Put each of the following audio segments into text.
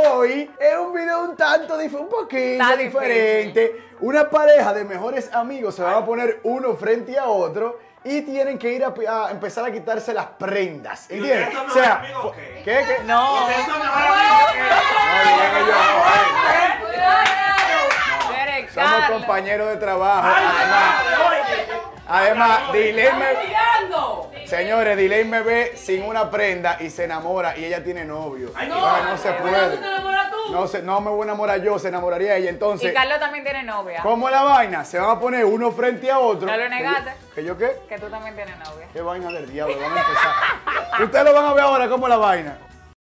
hoy es un video un tanto, un poquito diferente. Una pareja de mejores amigos se van a poner uno frente a otro y tienen que ir a empezar a quitarse las prendas. ¿Entiendes? O sea, ¿qué? No. Somos compañeros de trabajo. Además, señores, Delay me ve sin una prenda y se enamora y ella tiene novio. No se puede. No me voy a enamorar yo, se enamoraría ella. Entonces, y Carlos también tiene novia. ¿Cómo es la vaina? Se van a poner uno frente a otro. ¿Ya lo negaste? ¿Que yo qué? Que tú también tienes novia. ¿Qué vaina del diablo? Vamos a empezar. Ustedes lo van a ver ahora cómo es la vaina.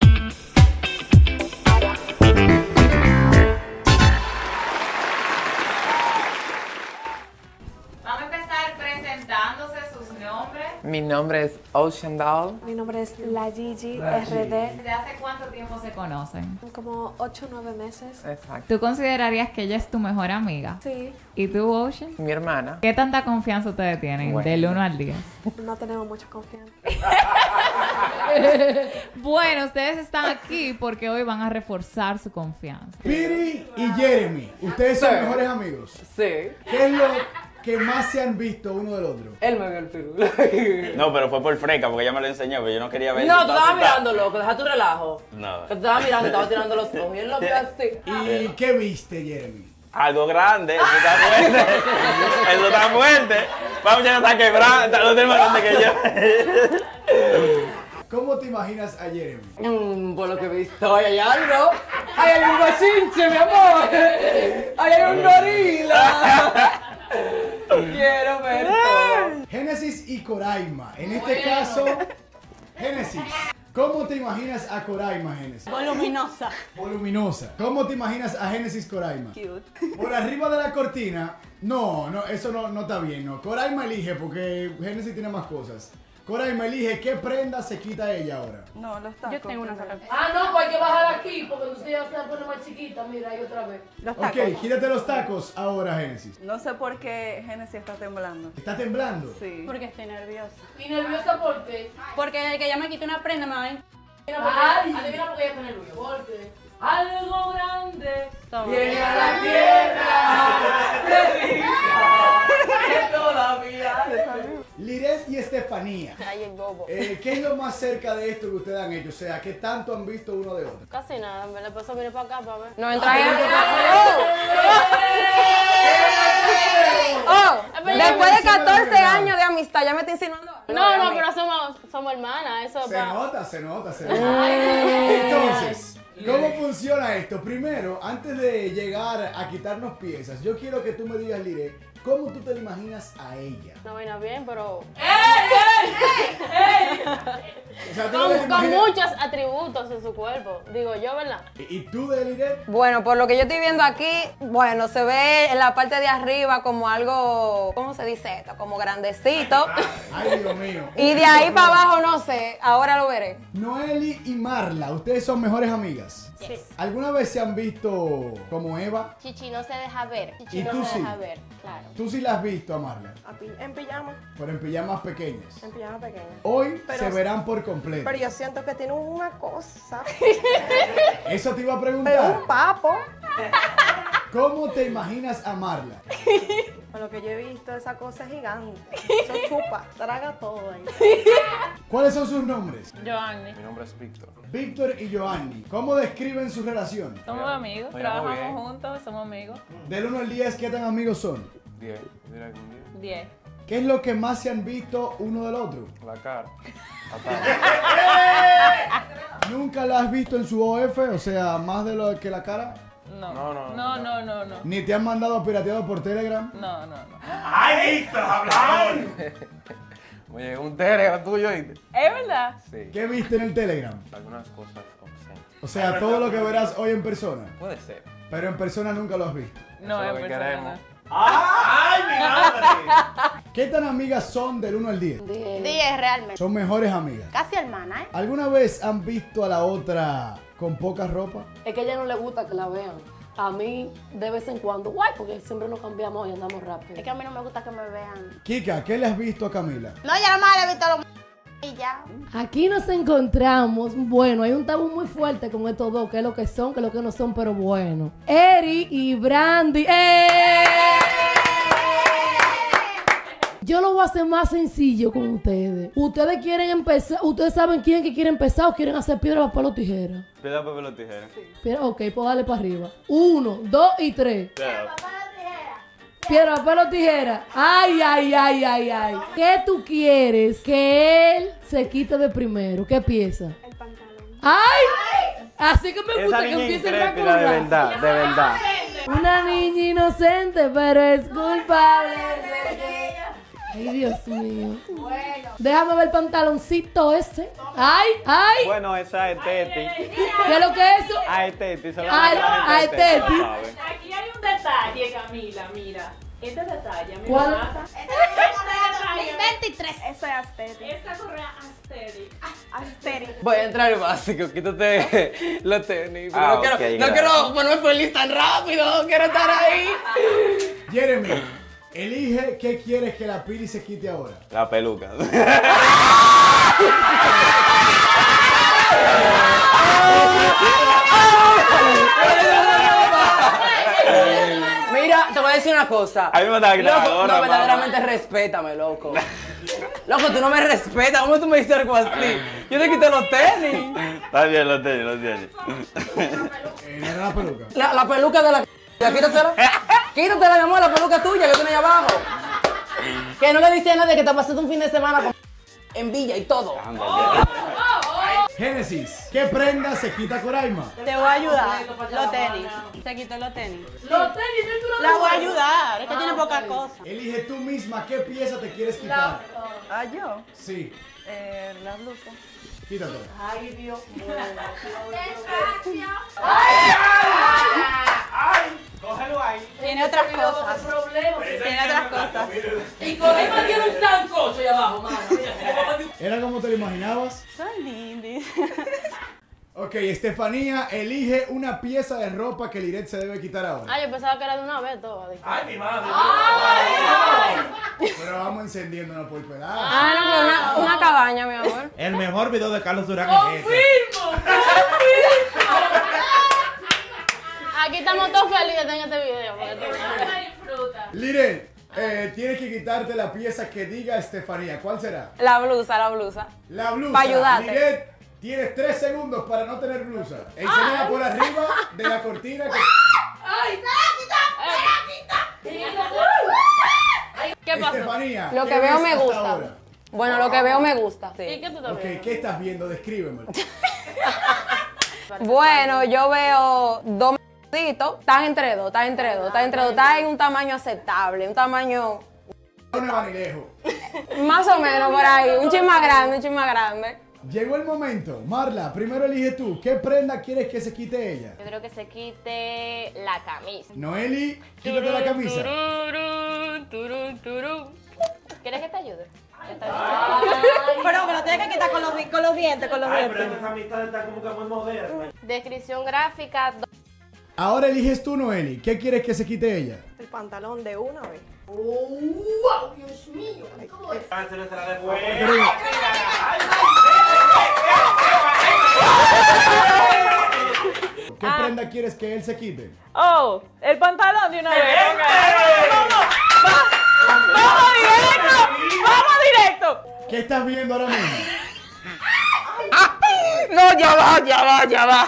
Vamos a empezar presentándose sus nombres. Mi nombre es Ocean Doll. Mi nombre es La Gigi RD. ¿Desde hace cuánto tiempo se conocen? Como 8 o 9 meses. Exacto. ¿Tú considerarías que ella es tu mejor amiga? Sí, ¿Y tú, Ocean? Mi hermana. ¿Qué tanta confianza ustedes tienen Bueno. del 1 al 10? no tenemos mucha confianza. Bueno, ustedes están aquí porque hoy van a reforzar su confianza. Piri y Jeremy, ustedes son mejores amigos. Sí. ¿Qué es lo que más se han visto uno del otro? Él me vio el pirul. No, pero fue por freca, porque ella me lo enseñó, pero yo no quería ver. No, si tú estaba estabas sentado. mirando, loco, deja tu relajo. No. Que tú estabas mirando, estabas tirando los ojos y él lo vio así. ¿Y qué viste, Jeremy? Algo grande, eso está fuerte. Eso está fuerte. Vamos, ya no está quebrado, está lo más grande que yo. ¿Cómo te imaginas a Jeremy? Por lo que he visto, ahí hay algo. Ahí hay un bochinche, mi amor. Ahí hay un gorila. Quiero ver todo. Génesis y Coraima. En este caso, Génesis. ¿Cómo te imaginas a Coraima, Génesis? Voluminosa. Voluminosa. ¿Cómo te imaginas a Génesis Coraima? Cute. Por arriba de la cortina. No, eso no está bien, no. Coraima elige porque Génesis tiene más cosas. Coraima elige qué prenda se quita ella ahora. No, los tacos. Yo tengo una sola. Ah, no, pues hay que bajar aquí porque entonces ya se va a poner más chiquita. Mira, ahí otra vez. Los tacos. Ok, quítate los tacos ahora, Génesis. No sé por qué Genesis está temblando. ¿Está temblando? Sí. Porque estoy nerviosa. ¿Y nerviosa por qué? Porque el que ya me quite una prenda me va a... Ay, adivina por qué ella está nerviosa. ¿Por qué? Algo grande Viene a la tierra. Que todavía. Liret y Estefanía. Ay, el bobo. ¿Qué es lo más cerca de esto que ustedes han hecho? O sea, ¿qué tanto han visto uno de otro? Casi nada, en verdad. Por eso vine para acá, para ver. No entra en... Después de 14 años de amistad, ya me está insinuando. No, pero somos hermanas. Eso Se nota. Entonces, ¿cómo funciona esto? Primero, antes de llegar a quitarnos piezas, yo quiero que tú me digas, Liret, ¿cómo tú te la imaginas a ella? No vaina bien, pero... O sea, ¿tú no te Con imaginas- muchos atributos en su cuerpo. Digo yo, ¿verdad? ¿Y tú de Liret? Bueno, por lo que yo estoy viendo aquí, bueno, se ve en la parte de arriba como algo, ¿cómo se dice esto? Como grandecito. Ay, Dios mío. Y de ahí para abajo no sé, ahora lo veré. Noeli y Marla, ustedes son mejores amigas. Sí. ¿Alguna vez se han visto como Eva? Chichi no se deja ver. ¿Y Chichi tú no se sí? deja ver, claro. Tú sí la has visto a Marla, En pijama, pero en pijamas pequeñas. en pijama pequeña. Hoy Pero- se verán por completo. Pero yo siento que tiene una cosa, Eso te iba a pero preguntar. un papo. ¿Cómo te imaginas a Marla? Por lo que yo he visto, esa cosa es gigante. Eso chupa, traga todo ahí. ¿Cuáles son sus nombres? Joanny. Mi nombre es Víctor. Víctor y Joanny. ¿Cómo describen su relación? Somos amigos, Oye, muy bien. trabajamos juntos, somos amigos. Del 1 al 10, ¿qué tan amigos son? 10. Mira un 10. 10. ¿Qué es lo que más se han visto uno del otro? La cara. ¿Nunca la has visto en su OF? O sea, más de lo que la cara. No. ¿Ni te han mandado pirateado por Telegram? No. Oye, un tele tuyo, ¿viste? ¿Es verdad? Sí. ¿Qué viste en el Telegram? Algunas cosas obscenas. O sea, todo lo que verás hoy en persona. Puede ser. Pero en persona nunca lo has visto. No, es lo que queremos. ¿Qué tan amigas son del 1 al 10? 10 realmente. Son mejores amigas. Casi hermana, ¿eh? ¿Alguna vez han visto a la otra con poca ropa? Es que a ella no le gusta que la vean. A mí, de vez en cuando, guay, porque siempre nos cambiamos y andamos rápido. Es que a mí no me gusta que me vean. Kika, ¿qué le has visto a Camila? No, ya nomás le he visto los... Y ya. Aquí nos encontramos, bueno, hay un tabú muy fuerte con estos dos, que es lo que son, que es lo que no son, pero bueno. Eri y Brandy. Yo lo voy a hacer más sencillo con ustedes. Ustedes quieren empezar, ustedes saben quién que quiere empezar o quieren hacer piedra, papel o tijera. Piedra, papel o tijera. Ok, pues dale para arriba. 1, 2 y 3. Piedra, papel o tijera. Ay. ¿Qué tú quieres que él se quite de primero? ¿Qué pieza? El pantalón. ¡Ay! Así que me Esa gusta que niña empiece a intrépida, de verdad, de verdad. Una niña inocente, pero es culpable. Ay, Dios mío. Déjame ver el pantaloncito ese. ¡Ay! Bueno, esa es Teti. ¿Qué es lo que es eso? Ay, Teti, se lo Ay, Teti. Aquí hay un detalle, Camila, mira. Este detalle, mira. ¿Cuál? Este 2023. Eso es aesthetic. Esta correa aesthetic. Aesthetic. Voy a entrar en básico, quítate los tenis. Pero Ah, no quiero, ok, no gracias. quiero ponerme feliz tan rápido, quiero estar ahí. Jeremy, elige qué quieres que la Pili se quite ahora. La peluca. Mira, te voy a decir una cosa. A mí me da Loco, gorra, no, verdaderamente respétame, loco. Loco, tú no me respetas. ¿Cómo tú me dices algo así? Yo te quité los tenis. Está bien, los tenis, los tenis. No era la peluca. La peluca de la... Quítatela. Quítatela, mi amor, la peluca tuya que tiene ahí abajo. Que no le dice a nadie que te pasaste un fin de semana con... en Villa y todo. Génesis, ¿qué prenda se quita Coraima? Te voy a ayudar. Los tenis. Se quitó los tenis. Los tenis, tú no La voy a ayudar. Es que tiene poca cosa. Elige tú misma qué pieza te quieres quitar. Ah, yo. Sí, La blusa. quítatela. Ay, Dios mío. Tiene otras cosas. Problemas. Tiene otras cosas. Y Coraima tiene un sancocho ahí abajo, mano. ¿Era como te lo imaginabas? Son lindis. Ok, Estefanía, elige una pieza de ropa que Liret se debe quitar ahora. Ah, yo pensaba que era de una vez todo. Pero vamos encendiéndonos por pedazos. Ah, no, una cabaña, mi amor. El mejor video de Carlos Durán es este. Aquí estamos todos felices en este video. Porque Liret, tienes que quitarte la pieza que diga Estefanía. ¿Cuál será? La blusa, la blusa. La blusa. Pa' ayudarte. Liret, tienes 3 segundos para no tener blusa. Enséñala por arriba de la cortina. ¿Qué pasa? Estefanía, Lo ¿qué que veo ves me hasta gusta. ahora? Bueno, lo que veo me gusta. ¿Y qué tú estás Ok, viendo? ¿qué estás viendo? Descríbemelo. Bueno, yo veo dos m***ditos. Están entre dos. Está en un tamaño aceptable. Un tamaño No va ni lejos. más o menos por ahí. Un chin más grande. Llegó el momento. Marla, primero elige tú. ¿Qué prenda quieres que se quite ella? Yo creo que se quite la camisa. Noeli, quítate la camisa. ¿Quieres que te ayude? Pero que lo tienes que quitar con los dientes, con los dientes. esta amistad está como que muy moderna. Descripción gráfica. Ahora eliges tú, Noeli. ¿Qué quieres que se quite ella? El pantalón de una vez. ¡Wow! Dios mío. ¿Cómo es? ¿Qué prenda quieres que él se quite? Oh, el pantalón de una vez. ¡Vamos directo! ¿Qué estás viendo ahora mismo? No, ya va.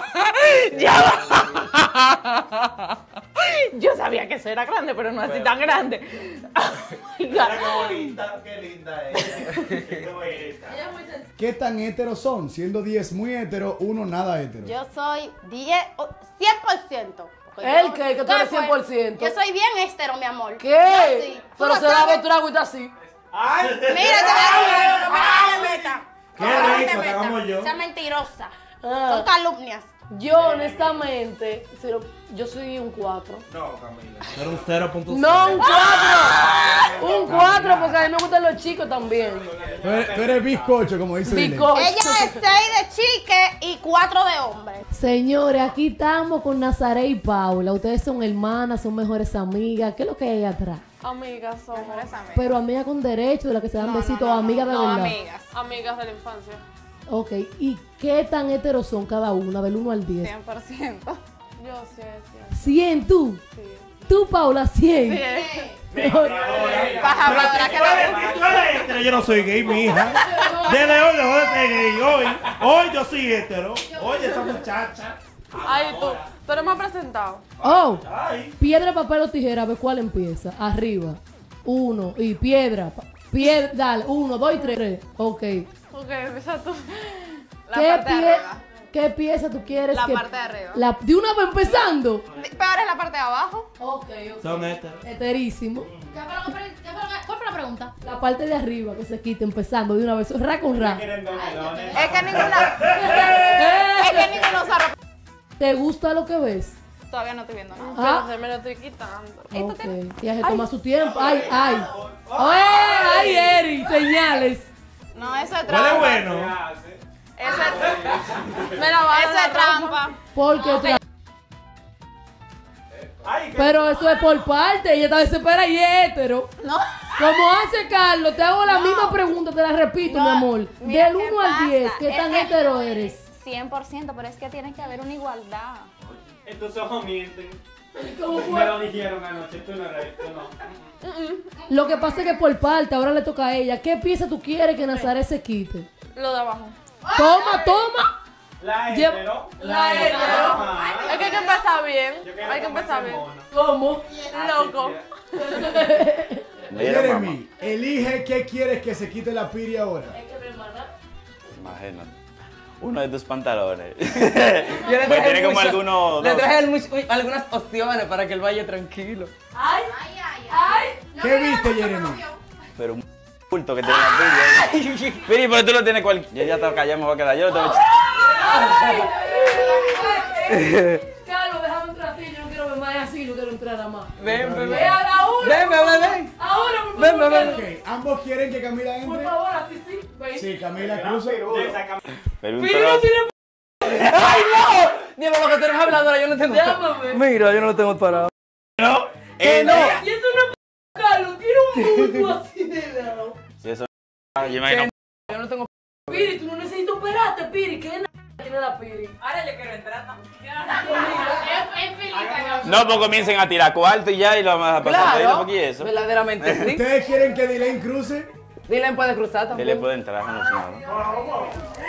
Yo sabía que eso era grande, pero no así tan grande. Mira qué bonita, qué linda es. Qué bonita. ¿Qué tan héteros son? Siendo 10 muy hétero, 1 nada hétero. Yo soy 100%. ¿El qué? Que tú eres fue? 100%. Yo soy bien estero, mi amor. ¿Qué? Yo sí. Tú Pero lo se da sabes. aventura agüita así. Mira, te voy a meta. Qué rico, te hagamos yo. Sea mentirosa. Ah. Son calumnias. Yo, honestamente, yo soy un 4. No, Camila. Pero un 0.0. No, un 4. Un 4 porque a mí me gustan los chicos también. Tú eres bizcocho, como dice Lilet. Bizcocho. Ella es 6 de chique y 4 de hombres. Señores, aquí estamos con Nazaré y Paula. Ustedes son hermanas, son mejores amigas. ¿Qué es lo que hay ahí atrás? Amigas somos. Pero amigas con derecho, de las que se dan besitos, amigas de No, verdad. amigas. Amigas de la infancia. Ok, ¿y qué tan heteros son cada una, del 1 al 10? 100%. Yo sí, 100, tú. sí. Tú, Paula, 100. Pero yo no soy gay, mi hija. Desde hoy dejó de ser gay. Hoy yo soy hetero. Oye, esa muchacha. Ay, tú no me has presentado. Oh, piedra, papel o tijera, a ver cuál empieza. Arriba. 1 y piedra. Piedra, dale, 1, 2 y 3. Ok. Ok, empieza tú. La ¿Qué, parte de arriba. ¿Qué pieza tú quieres? La que, parte de arriba. ¿De una vez empezando? Peor es la parte de abajo. Ok. Son heteros. Heterísimo. ¿Cuál fue la pregunta? La parte de arriba que se quite empezando de una vez. Ra con ra. Es que ninguna. Es que ninguno sabe. ¿Te gusta lo que ves? Todavía no estoy viendo nada. Ah. Pero se me lo estoy quitando. Ok. Ya se toma su tiempo. Ay, ay. Ay, Eri, señales. No, eso es ¿Cuál trampa. es bueno? Me la va a Eso es trampa. Porque pero eso es por parte. Ella está desesperada y es hétero. No. Como hace Carlos, te hago la misma pregunta, te la repito, mi amor. Mira Del qué 1 al pasa. 10, ¿qué Es tan que- hétero eres? 100%, pero es que tiene que haber una igualdad. Estos ojos mienten. ¿Cómo Me fue? lo dijeron anoche, tú no eres, tú no. Lo que pasa es que por parte, ahora le toca a ella. ¿Qué pieza tú quieres que Nazaret se quite? Lo de abajo. Toma, toma. La Lleva- hetero. La hetero. Es que hay que empezar bien. Yo quiero Hay que comer empezar bien. mono. ¿Cómo? Loco. Mira, Jeremy, elige qué quieres que se quite la piri ahora. Imagínate. Uno de tus pantalones. Yo le Pues traje tiene como mucho- algunos. Le dos. traje algunas opciones para que él vaya tranquilo. Ay, ay. ¿Qué viste, Jeremy? Pero un culto que tiene la piri. Piri, pero tú lo tienes cual. Yo ya estaba callado, me voy a quedar. Yo lo tengo. Carlos, déjame entrar así. Yo no quiero ver más así. No quiero entrar a más. Ven, bebé. Ve a la una. Ven, bebé, ven. Ahora, por Ven, favor. bebé. Carlos. Ok, ¿ambos quieren que Camila Por entre? favor, así sí. Ven. Sí, Camila cruza. Pero un Mira, trozo. tiene ¡Ay, no! Diego, lo que tú eres habladora, yo no tengo. Llámame. Mira, yo no lo tengo parado. No. no. Y eso no es Carlos. Tiene un mundo así de lado. Si eso. Yo imagino. Yo no tengo. Piri, tú no necesitas operarte, Piri. ¿Qué tiene la Piri? Ahora yo quiero entrar también. No, pues comiencen a tirar cuarto y ya y lo vamos a pasar por ahí, Claro, ¿por qué eso? verdaderamente sí. ¿Ustedes quieren que Dylan cruce? Dylan puede cruzar Él también. le puede entrar, no sé nada.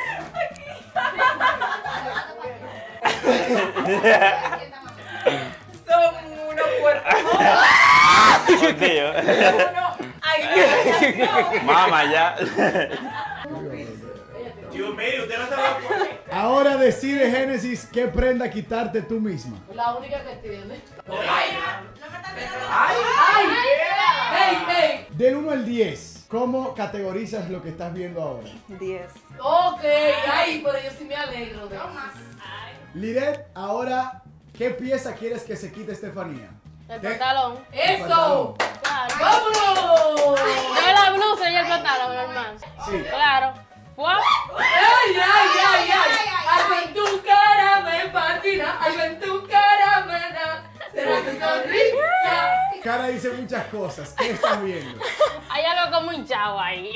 Son unos puercos. Tío. Ay, Mamá, ya. Dios mío, usted no se va a Ahora decide Génesis qué prenda quitarte tú misma. La única que tiene. ¡Ay! ¡Ey, ey! Del 1 al 10, ¿cómo categorizas lo que estás viendo ahora? 10. Ok, ay, pero yo sí me alegro de eso. Lidet, ahora, ¿qué pieza quieres que se quite Estefanía? El ¿Qué? pantalón. ¡Eso! Claro. ¡Vámonos! No la blusa y el pantalón, hermano. Sí. Claro. ¡Guau! ¡Ay, ay, ay, ay! ¡Ay, en tu cara me fascina! ¡Ay, en tu cara me da! ¡Será tu sonrisa! Cara dice muchas cosas. ¿Qué estás viendo? Hay algo como un chavo ahí.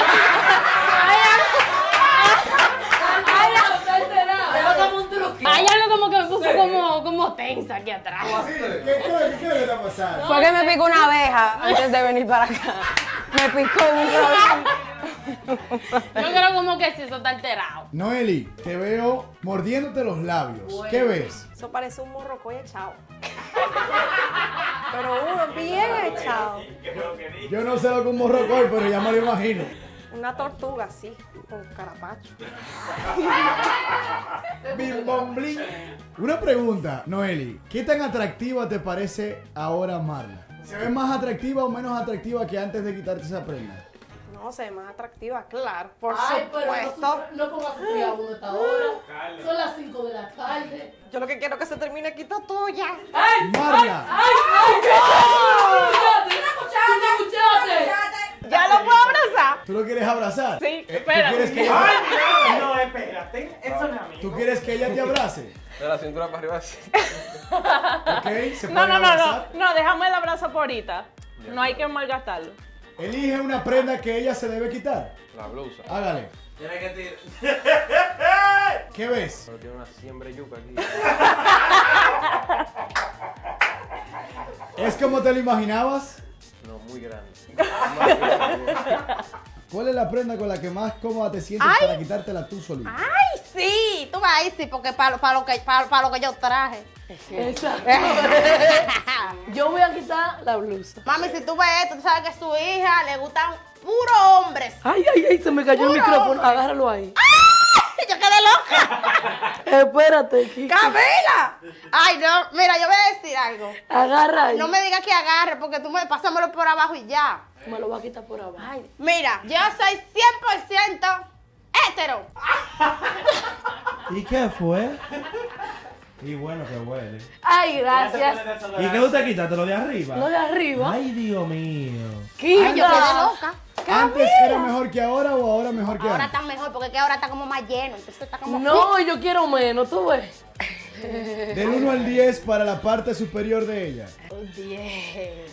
Hay algo como que me puso como tensa aquí atrás. ¿Qué le está pasando? Fue que me picó una abeja antes de venir para acá. Me picó un Yo creo como que sí, eso está alterado. Noeli, te veo mordiéndote los labios. ¿Qué ves? Eso parece un morrocoy echado. Pero uno bien echado. Yo no sé lo que un morroco es, pero ya me lo imagino. Una tortuga así, con carapacho. Bim, bom, bling. Una pregunta, Noeli. ¿Qué tan atractiva te parece ahora Marla? ¿Se ve más atractiva o menos atractiva que antes de quitarte esa prenda? No, se ve más atractiva, claro. Por Ay, pero supuesto. no pongas a sufrir a uno a esta hora. Son las 5 de la tarde. Yo lo que quiero es que se termine quita tuya. ¡Ay! Marla. ¡Ay, ay! ¿Escuchaste? ¿Ya lo puedo abrazar? ¿Tú lo quieres abrazar? Sí, ¿Tú espera. quieres que ¡Ay, no, espérate! Ah, ¿Tú quieres que ella te abrace? De la cintura para arriba así. ¿Ok? ¿Se No, pueden no, no, abrazar? no, déjame el abrazo por ahorita. No hay que malgastarlo. Elige una prenda que ella se debe quitar. La blusa. Hágale. Tiene que tirar. ¿Qué ves? Pero tiene una siembra de yuca aquí. ¿Es como te lo imaginabas? No, muy grande. ¿Cuál es la prenda con la que más cómoda te sientes para quitártela tú solita? Ay, sí, tú vas ahí, sí, porque para lo que yo traje. Exacto. Yo voy a quitar la blusa. Mami, si tú ves esto, tú sabes que a su hija le gustan puros hombres. Ay, se me cayó el micrófono. Agárralo ahí. ¡Ay! Yo quedé loca. Espérate, Kika. ¡Camila! Ay, no, mira, yo voy a decir algo. Agarra ahí. No me digas que agarre, porque tú pásamelo por abajo y ya. Me lo voy a quitar por abajo. Ay, mira, yo soy 100% hétero. ¿Y qué fue? Y bueno que huele. Ay, gracias. ¿Y qué usted quitaste? ¿Lo de arriba? Lo de arriba. Ay, Dios mío. Ay, yo quedé loca. ¿Antes era mejor que ahora o ahora mejor que Ahora antes? está mejor, porque es que ahora está como más lleno, entonces está como... No, yo quiero menos, tú ves. Del 1 al 10 para la parte superior de ella. 10.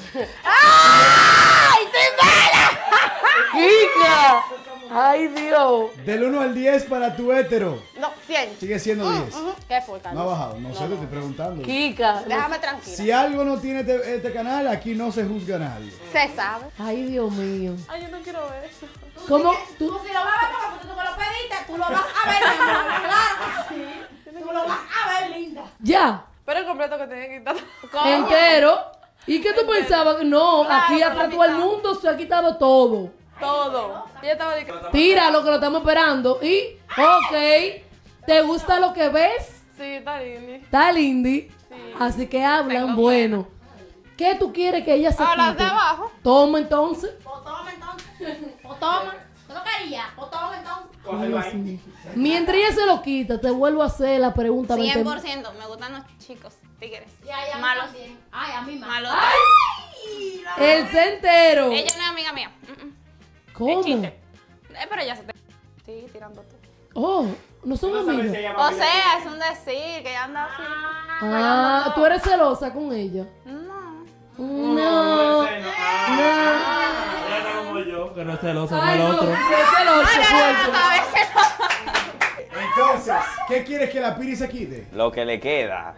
¡Ay, estoy mala! Kika. Ay, Dios. Del 1 al 10 para tu hétero. No, 100. Sigue siendo 10. ¿Qué fue, Carlos? No ha bajado. No sé, te estoy preguntando. Kika. Déjame tranquila. Si algo no tiene este canal, aquí no se juzga a nadie. Se sabe. Ay, Dios mío. Ay, yo no quiero ver eso. ¿Cómo? Tú si lo vas a ver porque tú me lo pediste, tú lo vas a ver, mi amor. Claro que sí. Tú lo vas a ver, linda. Ya. Pero el completo que tenía que quitar. Entero. ¿Y qué tú pensabas? No, aquí atrás todo el mundo se ha quitado todo. Todo. Ella estaba diciendo. Tira lo que lo estamos esperando. Y, ok, ¿te gusta lo que ves? Sí, está lindo. Está lindy. Así que hablan bueno. ¿Qué tú quieres que ella se Ahora quite? de abajo. Toma entonces. Pues toma entonces. Pues toma. ¿Tú lo querías? Pues toma entonces. Dios mío. Mientras ella se lo quita, te vuelvo a hacer la pregunta. 100%. Me gustan los chicos tigres. Ya, ya. Malos. También. Ay, a mí más. Malos. El centero. Ella no es amiga mía. ¿Cómo? Es chiste. Pero ella se te... Sí, tirando tú. Oh, no son amigos. O sea, es un decir que ella anda así. Ah, tú eres celosa con ella. No. No. Ella está como yo, que no es celoso como Ay, el no, otro. es celoso, fuerte. Entonces, ¿qué quieres que la Piri se quite? Lo que le queda.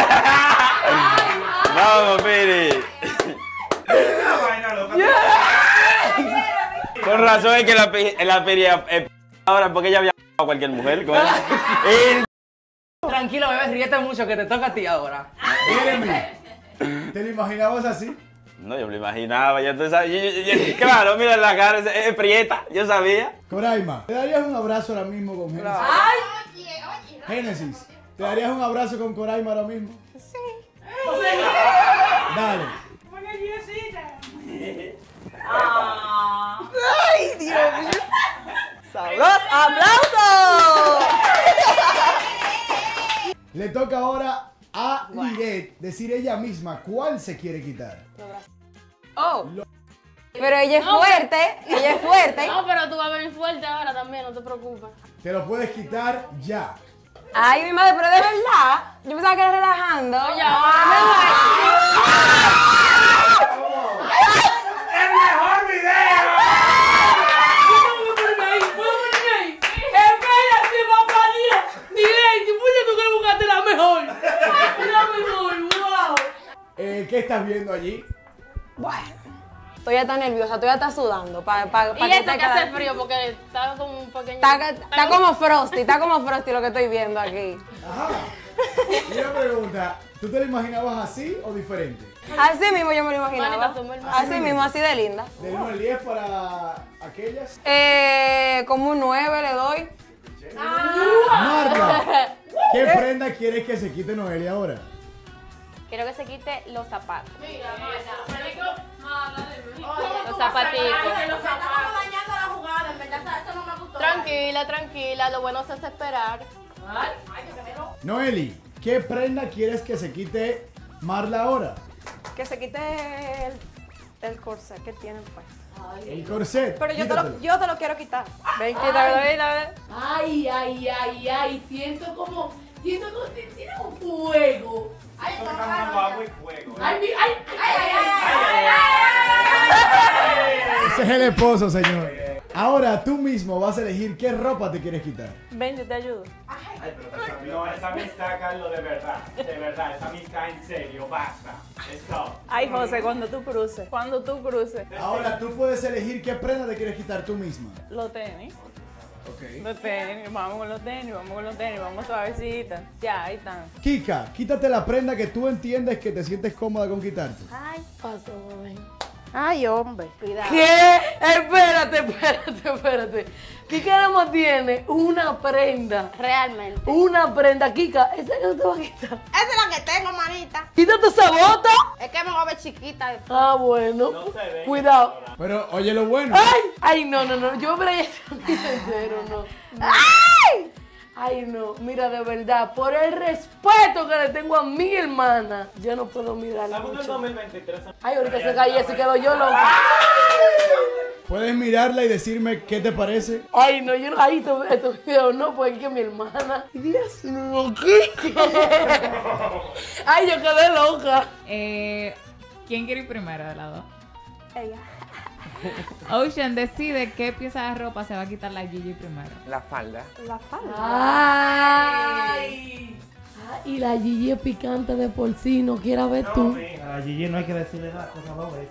Vamos, Piri. Con razón es que la Piri ahora porque ella había a cualquier mujer. Tranquilo, bebé, ríete mucho que te toca a ti ahora. Jeremy, ¿te lo imaginabas así? No, yo me lo imaginaba, ya tú sabes. Claro, mira la cara, es prieta, yo sabía. Coraima, ¿te darías un abrazo ahora mismo con Génesis? Génesis, ¿te darías un abrazo con Coraima ahora mismo? Sí. Dale. Ay, Dios mío. ¡Sabroso! ¡Aplausos! Le toca ahora a Liret decir ella misma cuál se quiere quitar. Oh. Pero ella es fuerte, ella es fuerte. No, pero tú vas a venir fuerte ahora también, no te preocupes. Te lo puedes quitar ya. Ay, mi madre, pero de verdad. Yo pensaba que era relajando. ¡El mejor video! Espérate, papá, directo, puño, tú que buscaste la mejor. La mejor, wow. ¿Qué estás viendo allí? Bueno, estoy ya tan nerviosa, estoy ya está sudando. Y esto que hace frío porque está como un pequeño... Está como Frosty lo que estoy viendo aquí. Ajá. Y una pregunta, ¿tú te lo imaginabas así o diferente? Así mismo yo me lo imaginaba. Manita, suma el más. Así mismo, así de linda. Del 1 al 10 para aquellas. Como un 9 le doy. Marta, ¿qué prenda quieres que se quite Noelia ahora? Quiero que se quite los zapatos. Los zapatitos. Estamos dañando la jugada, en verdad, eso no me gustó. Tranquila, tranquila, lo bueno se hace esperar. Noeli, ¿qué prenda quieres que se quite Marla ahora? Que se quite el corsé que tienen puesto. El corset. Pero quítatelo. yo te lo quiero quitar. Ven, quítalo ahí, dale. Ay, siento como tiene un fuego. Ay, Ese es el esposo, señor. Ahora tú mismo vas a elegir qué ropa te quieres quitar. Ven, yo te ayudo. No, esa amistad, Carlos, de verdad, esa amistad en serio, basta. Stop. Ay, José, cuando tú cruces. Ahora tú puedes elegir qué prenda te quieres quitar tú misma. Los tenis. Ok. Los tenis, vamos con los tenis, vamos suavecita. Ya, ahí están. Kika, quítate la prenda que tú entiendes que te sientes cómoda con quitarte. Ay, Pasó, mami. ay, hombre. Cuidado. ¿Qué? Espérate. Kika nada más tiene una prenda. Realmente. Una prenda, Kika. ¿Esa que te va a quitar? Esa es la que tengo, manita. Quítate esa bota. Es que me voy a ver chiquita. Ah, bueno. No se ve. Cuidado. Pero oye lo bueno. Ay, no. Yo me la entero, no. ¡Ay! Ay, no. Mira, de verdad, por el respeto que le tengo a mi hermana, yo no puedo mirar Estamos en el mucho. 2023. Ay, ahorita se cae y quedo yo loca. Puedes mirarla y decirme qué te parece. Ay, no, yo no. Ay, estos videos no, porque es que mi hermana. Dios mío, ¿qué? Ay, yo quedé loca. ¿Quién quiere ir primero de las dos? Ella. Ocean decide qué pieza de ropa se va a quitar la Gigi primero. La falda. La falda. Ay. Y la Gigi es picante de por sí, no quieras ver No, tú. mija, a Gigi no hay que decirle nada, cosa dos veces.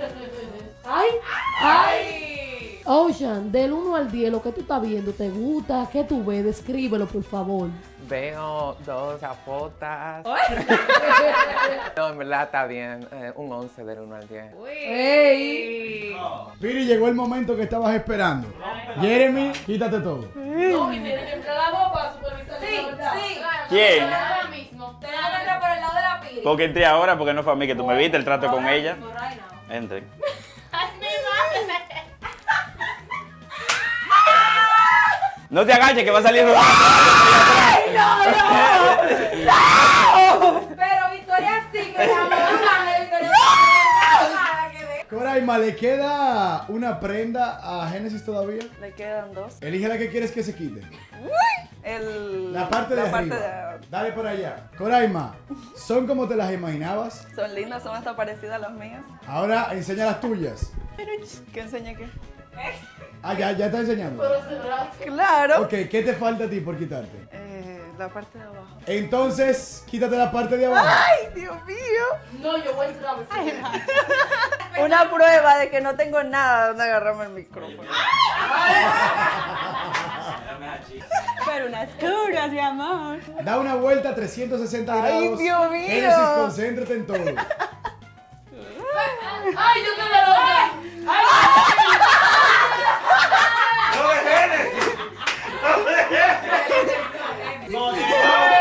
Ay. Ocean, del 1 al 10, lo que tú estás viendo, ¿te gusta? ¿Qué tú ves? Descríbelo, por favor. Veo dos zapotas. No, en verdad está bien. Un 11 del 1 al 10. ¡Ey! Piri, llegó el momento que estabas esperando. Jeremy, quítate todo. No, y tiene que entrar la dos para supervisar la verdad. ¿Quién? Ahora mismo. Te van a entrar por el lado de la piri. Porque entré ahora, porque no fue a mí que tú me viste el trato con ella. Entren. No te agaches que va a salir rodando. Pero Victoria sí, que la mamá de Victoria sí. Coraima, ¿le queda una prenda a Génesis todavía? Le quedan dos. Elige la que quieres que se quite. La parte de arriba. Dale por allá. Coraima, ¿son como te las imaginabas? Son lindas, son hasta parecidas a las mías. Ahora enseña las tuyas. ¿Qué enseña qué? Ah, ya está enseñando. Claro. Ok, ¿qué te falta a ti por quitarte? La parte de abajo. Entonces, quítate la parte de abajo. ¡Ay, Dios mío! No, yo voy a entrar a ver. Una prueba de que no tengo nada donde agarrarme el micrófono. Pero unas curas, mi amor. Da una vuelta a 360 grados. ¡Ay, Dios mío! Génesis, concéntrate en todo. ¡Ay, yo quedé loca! ¡Ay! ¡No de Génesis! ¡No de Génesis! ¡No de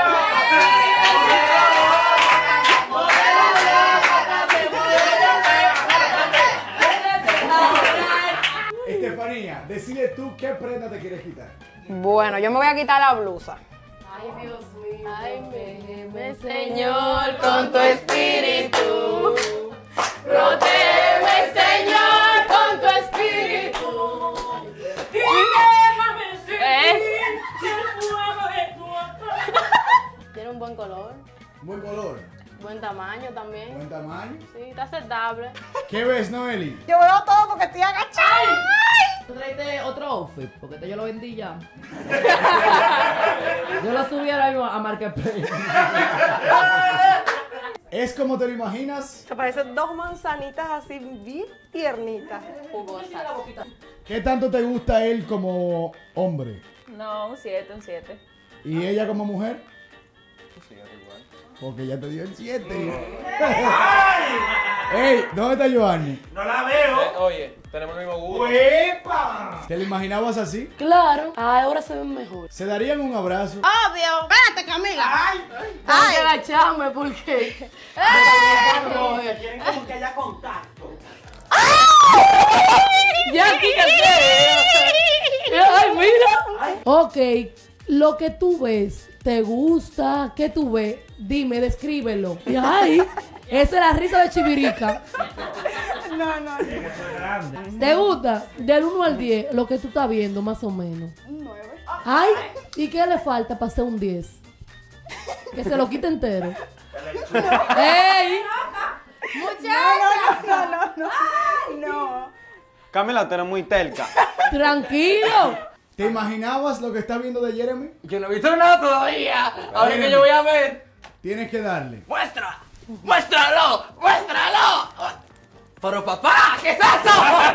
Estefanía, decide tú qué prenda te quieres quitar. Bueno, yo me voy a quitar la blusa. Ay, Dios mío. Ay, me Señor, con tu espíritu. Protégeme, Señor, con tu espíritu. Y déjame sentir el fuego de tu amor. Tiene un buen color, Buen color, buen tamaño también. buen tamaño. Sí, está aceptable. ¿Qué ves, Noeli? Yo veo todo porque estoy agachada. ¿Tú traiste otro outfit? Porque yo lo vendí ya. Yo lo subí ahora mismo a Marketplace. ¿Es como te lo imaginas? Se parecen dos manzanitas así bien tiernitas. Jugosas. ¿Qué tanto te gusta él como hombre? No, un 7, un 7. ¿Y ella como mujer? Sí, igual. Porque ya te dio el 7. ¡Ey! ¿Dónde está Giovanni? No la veo. Oye, tenemos el mismo gusto. ¡Uepa! ¿Te lo imaginabas así? Claro. Ay, ahora se ven mejor. ¿Se darían un abrazo? Obvio. Espérate, Camila. Tengo que agacharme porque... Quieren como que haya contacto. Ya, quítate. Ay, mira. Ok, lo que tú ves, ¿te gusta? ¿Qué tú ves? Dime, descríbelo. Y ay, esa es la risa de Chivirica. Tiene que ser grande. ¿Te gusta? Del 1 al 10, lo que tú estás viendo, más o menos. Un 9. Ay, ¿y qué le falta para ser un 10? Que se lo quite entero. ¡Ey! Muchacha. No. Camila, tú eres muy terca. Tranquilo. ¿Te imaginabas lo que estás viendo de Jeremy? Yo no he visto nada todavía. Ahora que yo voy a ver. Tienes que darle. ¡Muestra! ¡Muéstralo! ¡Muéstralo! Pero papá, ¿qué es eso?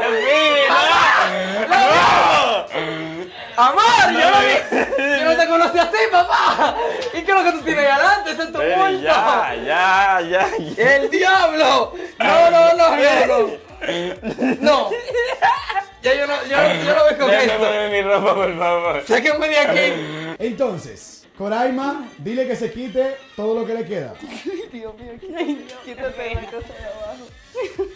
¡Amor! Yo no te conocí así, papá. ¿Y qué es lo que tú tienes ahí adelante? Ese es tu Pero bulto. ya. ¡El diablo! No. No. Ya yo no voy con Déjame esto. ponerme mi ropa, por favor. Sáquenme de aquí. Entonces, Coraima, dile que se quite todo lo que le queda. Dios mío, quítate esto de abajo.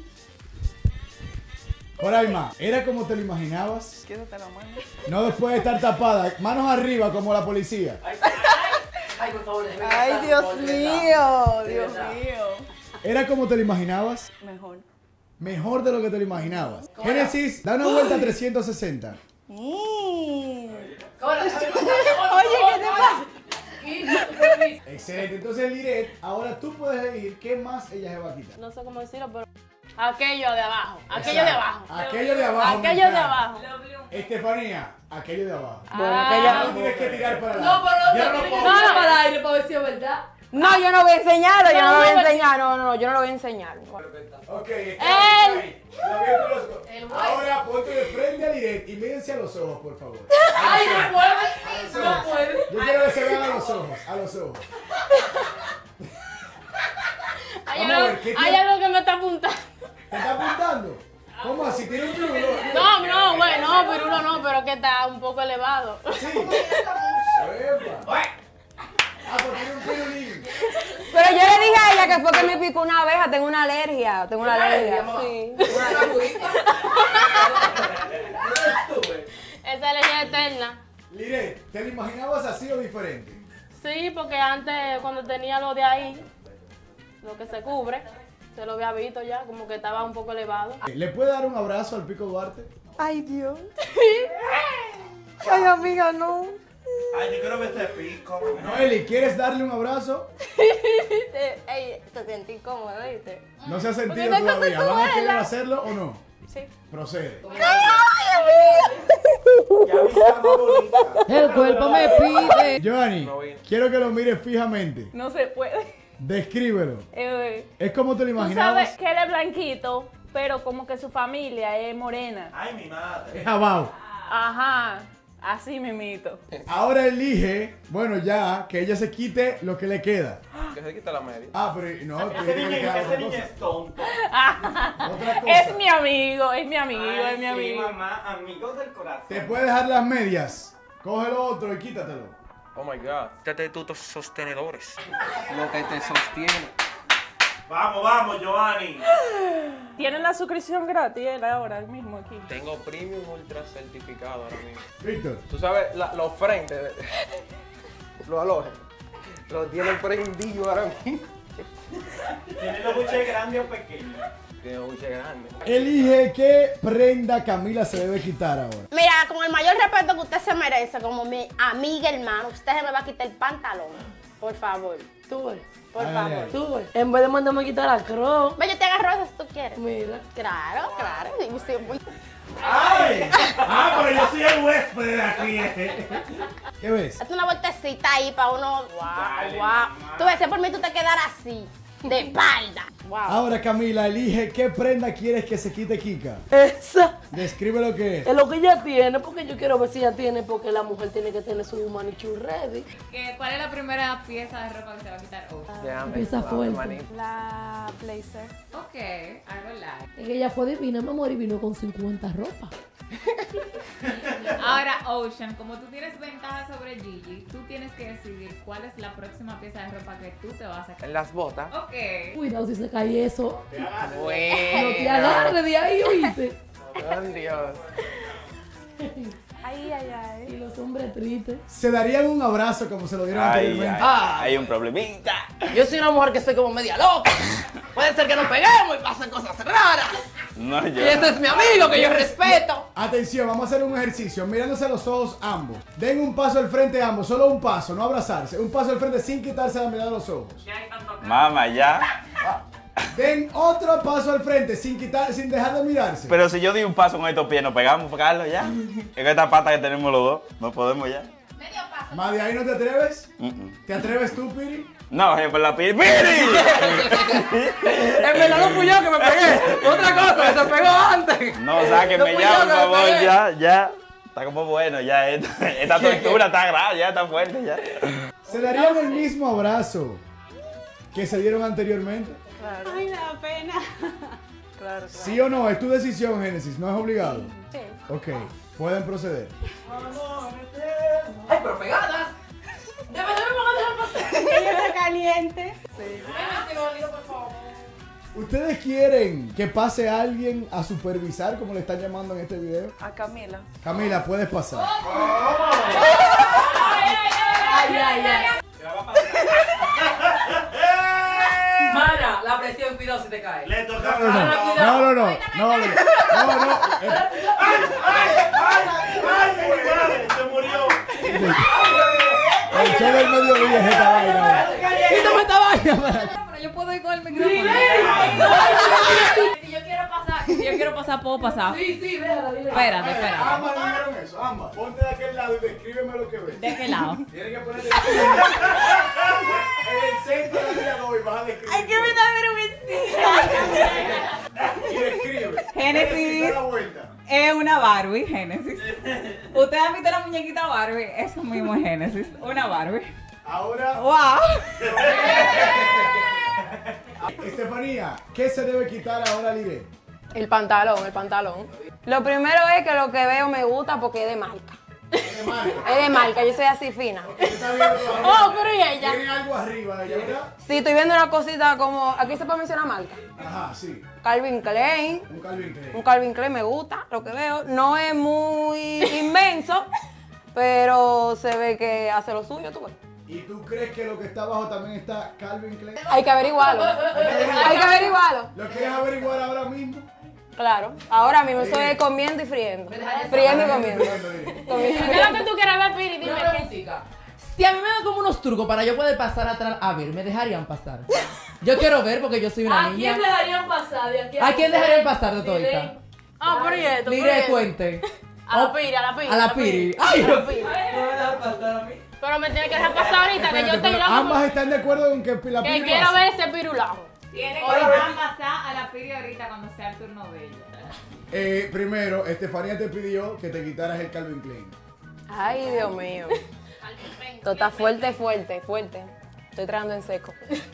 Coraima, ¿era como te lo imaginabas? Quédate la mano. No después de estar tapada, manos arriba como la policía. Ay, por favor, déjame Ay, pasar, Dios por mío, de Dios verdad. mío. ¿Era como te lo imaginabas? Mejor. Mejor de lo que te lo imaginabas. Génesis, da una vuelta a 360. Oye, ¿qué te pasa? Excelente. Entonces, Liret, ahora tú puedes elegir qué más ella se va a quitar. No sé cómo decirlo, pero aquello de abajo. Aquello de abajo. Aquello de abajo. me Aquello de encanta. abajo. Estefanía, aquello de abajo. Ah. Tú tienes que tirar para No, adelante. pero Yo no, no tiene que puedo. tirar para el aire para ver si es verdad. No, yo no voy a enseñarlo, yo no lo voy a enseñar. No, yo no lo voy a enseñar. Ok, ahí. Ahora ponte de frente a Liret y mírense a los ojos, por favor. Ay, no puede. No puede. Yo quiero que se vean a los ojos, a los ojos. Hay Vamos a ver, ¿qué algo, hay tiene? algo que me está apuntando. ¿Te está apuntando? ¿Cómo así? ¿Tiene un pirulo? No, bueno, no, pero uno no, pero que está un poco elevado. Sí. Epa. Ah, pues tiene un pirulín. Pero yo le dije a ella que fue que me picó una abeja, tengo una alergia. Sí. Esa alergia eterna. Liret, ¿te lo imaginabas así o diferente? Sí, porque antes cuando tenía lo de ahí, lo que se cubre, se lo había visto ya, como que estaba un poco elevado. ¿Le puede dar un abrazo al Pico Duarte? Ay, Dios. Ay, amiga, no. Ay, yo quiero ver ese pico. Noeli, ¿quieres darle un abrazo? Ey, te sentí cómodo, ¿viste? No se ha Porque sentido esta cosa todavía. es ¿Van a querer tuela. hacerlo o no? Sí. Procede. El cuerpo me pide. Giovanni, quiero que lo mires fijamente. No se puede. Descríbelo. ¿Es como te lo Tú imaginabas? sabes que él es blanquito, pero como que su familia es morena. Ay, mi madre. Es abajo. Ajá, así mimito. Ahora elige, bueno ya, que ella se quite lo que le queda. Que se quita la media. Ah, pero no, tiene que le quedar Ese otra niño cosa. es tonto. Otra cosa. Es mi amigo, es mi amigo, es mi Ay, sí, amigo. mamá, amigo del corazón. Te puede dejar las medias. Coge lo otro y quítatelo. Oh my god. Quítate tus sostenedores. Lo que te sostiene. Vamos, Giovanni. Tienen la suscripción gratis él ahora mismo aquí. Tengo premium ultra certificado ahora mismo. Víctor. Tú sabes, los frentes, los alojes, los tienen prendidos ahora mismo. ¿Tiene los buches grandes o pequeños? Tiene buche grande. Elige qué prenda Camila se debe quitar ahora. Mira, con el mayor respeto que usted se merece, como mi amiga hermano, usted se me va a quitar el pantalón. Por favor. Tú ves. Por Ay, favor. ay, ay. Tú ves. En vez de mandarme a quitar la cruz. Ve, yo te agarro eso si tú quieres. Mira. Claro. Y siempre- ¡Ay! Ah, pero yo soy el huésped de aquí. ¿Qué ves? Hazte una vueltecita ahí para uno. Dale, Wow. mamá. Tú ves, si por mí tú te quedaras así, de espalda. Wow. Ahora Camila, elige qué prenda quieres que se quite Kika. Esa Describe lo que es. es lo que ella tiene, porque yo quiero ver si ella tiene, porque la mujer tiene que tener su manicure ready. ¿Cuál es la primera pieza de ropa que se va a quitar hoy? Empieza fuerte. La blazer. Ok, algo light. Es que ella fue divina, mi amor, y vino con 50 ropas. Ahora, Ocean, como tú tienes ventaja sobre Gigi, tú tienes que decidir cuál es la próxima pieza de ropa que tú te vas a sacar. En las botas. Ok. Cuidado si se cae eso. Bueno. No te agarres de ahí, oíste. Oh, Dios. Ay, ay, ay. Y los hombres tristes. Se darían un abrazo como se lo dieron Ay, anteriormente. ay, hay un problemita. Yo soy una mujer que estoy como media loca. Puede ser que nos peguemos y pasen cosas raras. No, yo. Y ese es mi amigo que yo respeto. Atención, vamos a hacer un ejercicio, mirándose a los ojos ambos. Den un paso al frente ambos, solo un paso, no abrazarse. Un paso al frente sin quitarse la mirada de los ojos. Mamá, ya. Den otro paso al frente sin dejar de mirarse. Pero si yo di un paso con estos pies, nos pegamos, Carlos, ya. Es que esta pata que tenemos los dos, no podemos ya. Más de ahí no te atreves. ¿Te atreves tú, Piri? No, por la Piri. ¡Piri! En verdad no fui yo que me pegué. Otra cosa, que se pegó antes. No, sáquenme No fui ya, yo por que me favor, pegué. ya. Está como bueno, ya. Esta tortura está grave, ya está fuerte, ya. ¿Se darían el mismo abrazo que se dieron anteriormente? Ay, me da pena. Claro, ¿Sí o no? Es tu decisión, Génesis, no es obligado. Sí. Ok, pueden proceder. Ay, pero pegadas. Ella está caliente. ¿Ustedes quieren que pase alguien a supervisar, como le están llamando en este video? A Camila. Camila, puedes pasar. Mana, la presión, cuidado si te cae. Le toca. No. ¡Ay! Se murió. El show del mediodía es esta vaina. Quítame esta vaina. Pero yo puedo ir con el micrófono. Si yo quiero pasar, puedo pasar. Sí, déjala, dile. Espérate. Ambas no vieron eso, ambas. Ponte de aquel lado y descríbeme lo que ves. ¿De qué lado? Tienes que ponerte en el centro de la vida y vas a describir. Ay, que me da vergüenza. Y describe. Génesis. Da la vuelta. Es una Barbie, Génesis. ¿Ustedes han visto la muñequita Barbie? Eso mismo es Génesis, una Barbie. Ahora, ¡Wow! Estefanía, ¿qué se debe quitar ahora, Lire? El pantalón. Lo primero es que lo que veo me gusta porque es de marca. Es de marca, yo soy así fina. ¿Está viendo todavía? Oh, pero ¿y ella? Tiene algo arriba de ella, ¿verdad? Sí, estoy viendo una cosita como, aquí se puede mencionar marca. Ajá, sí. Calvin Klein. Un Calvin Klein. Un Calvin Klein me gusta, lo que veo. No es muy inmenso, pero se ve que hace lo suyo, tú ves. ¿Y tú crees que lo que está abajo también está Calvin Klein? Hay que averiguarlo. Hay que averiguarlo. ¿Lo quieres averiguar ahora mismo? Claro. Ahora mismo estoy comiendo y friendo. Friendo y comiendo. ¿Qué es lo que tú quieres ver, Piri? Dime Una qué. preguntita. Si a mí me dan como unos trucos para yo poder pasar atrás, a ver, ¿me dejarían pasar? Yo quiero ver porque yo soy una ¿A niña. quién dejarían pasar de aquí ¿A quién dejarían pasar de Dile. todita? Ah, pero y esto. Mire, cuente. A la Piri, a la Piri. A la Piri. ¡Ay! A la Piri. Pero me tiene que dejar pasar ahorita, que yo Espérate, estoy pero loco. ambas están de acuerdo en que la Que Piri lo quiero hace. ver ese pirulao. Tiene que dejar pasar a la Piri ahorita cuando sea el turno de ella. Primero, Estefanía te pidió que te quitaras el Calvin Klein. Ay, Dios mío. Esto está fuerte. Estoy tragando en seco.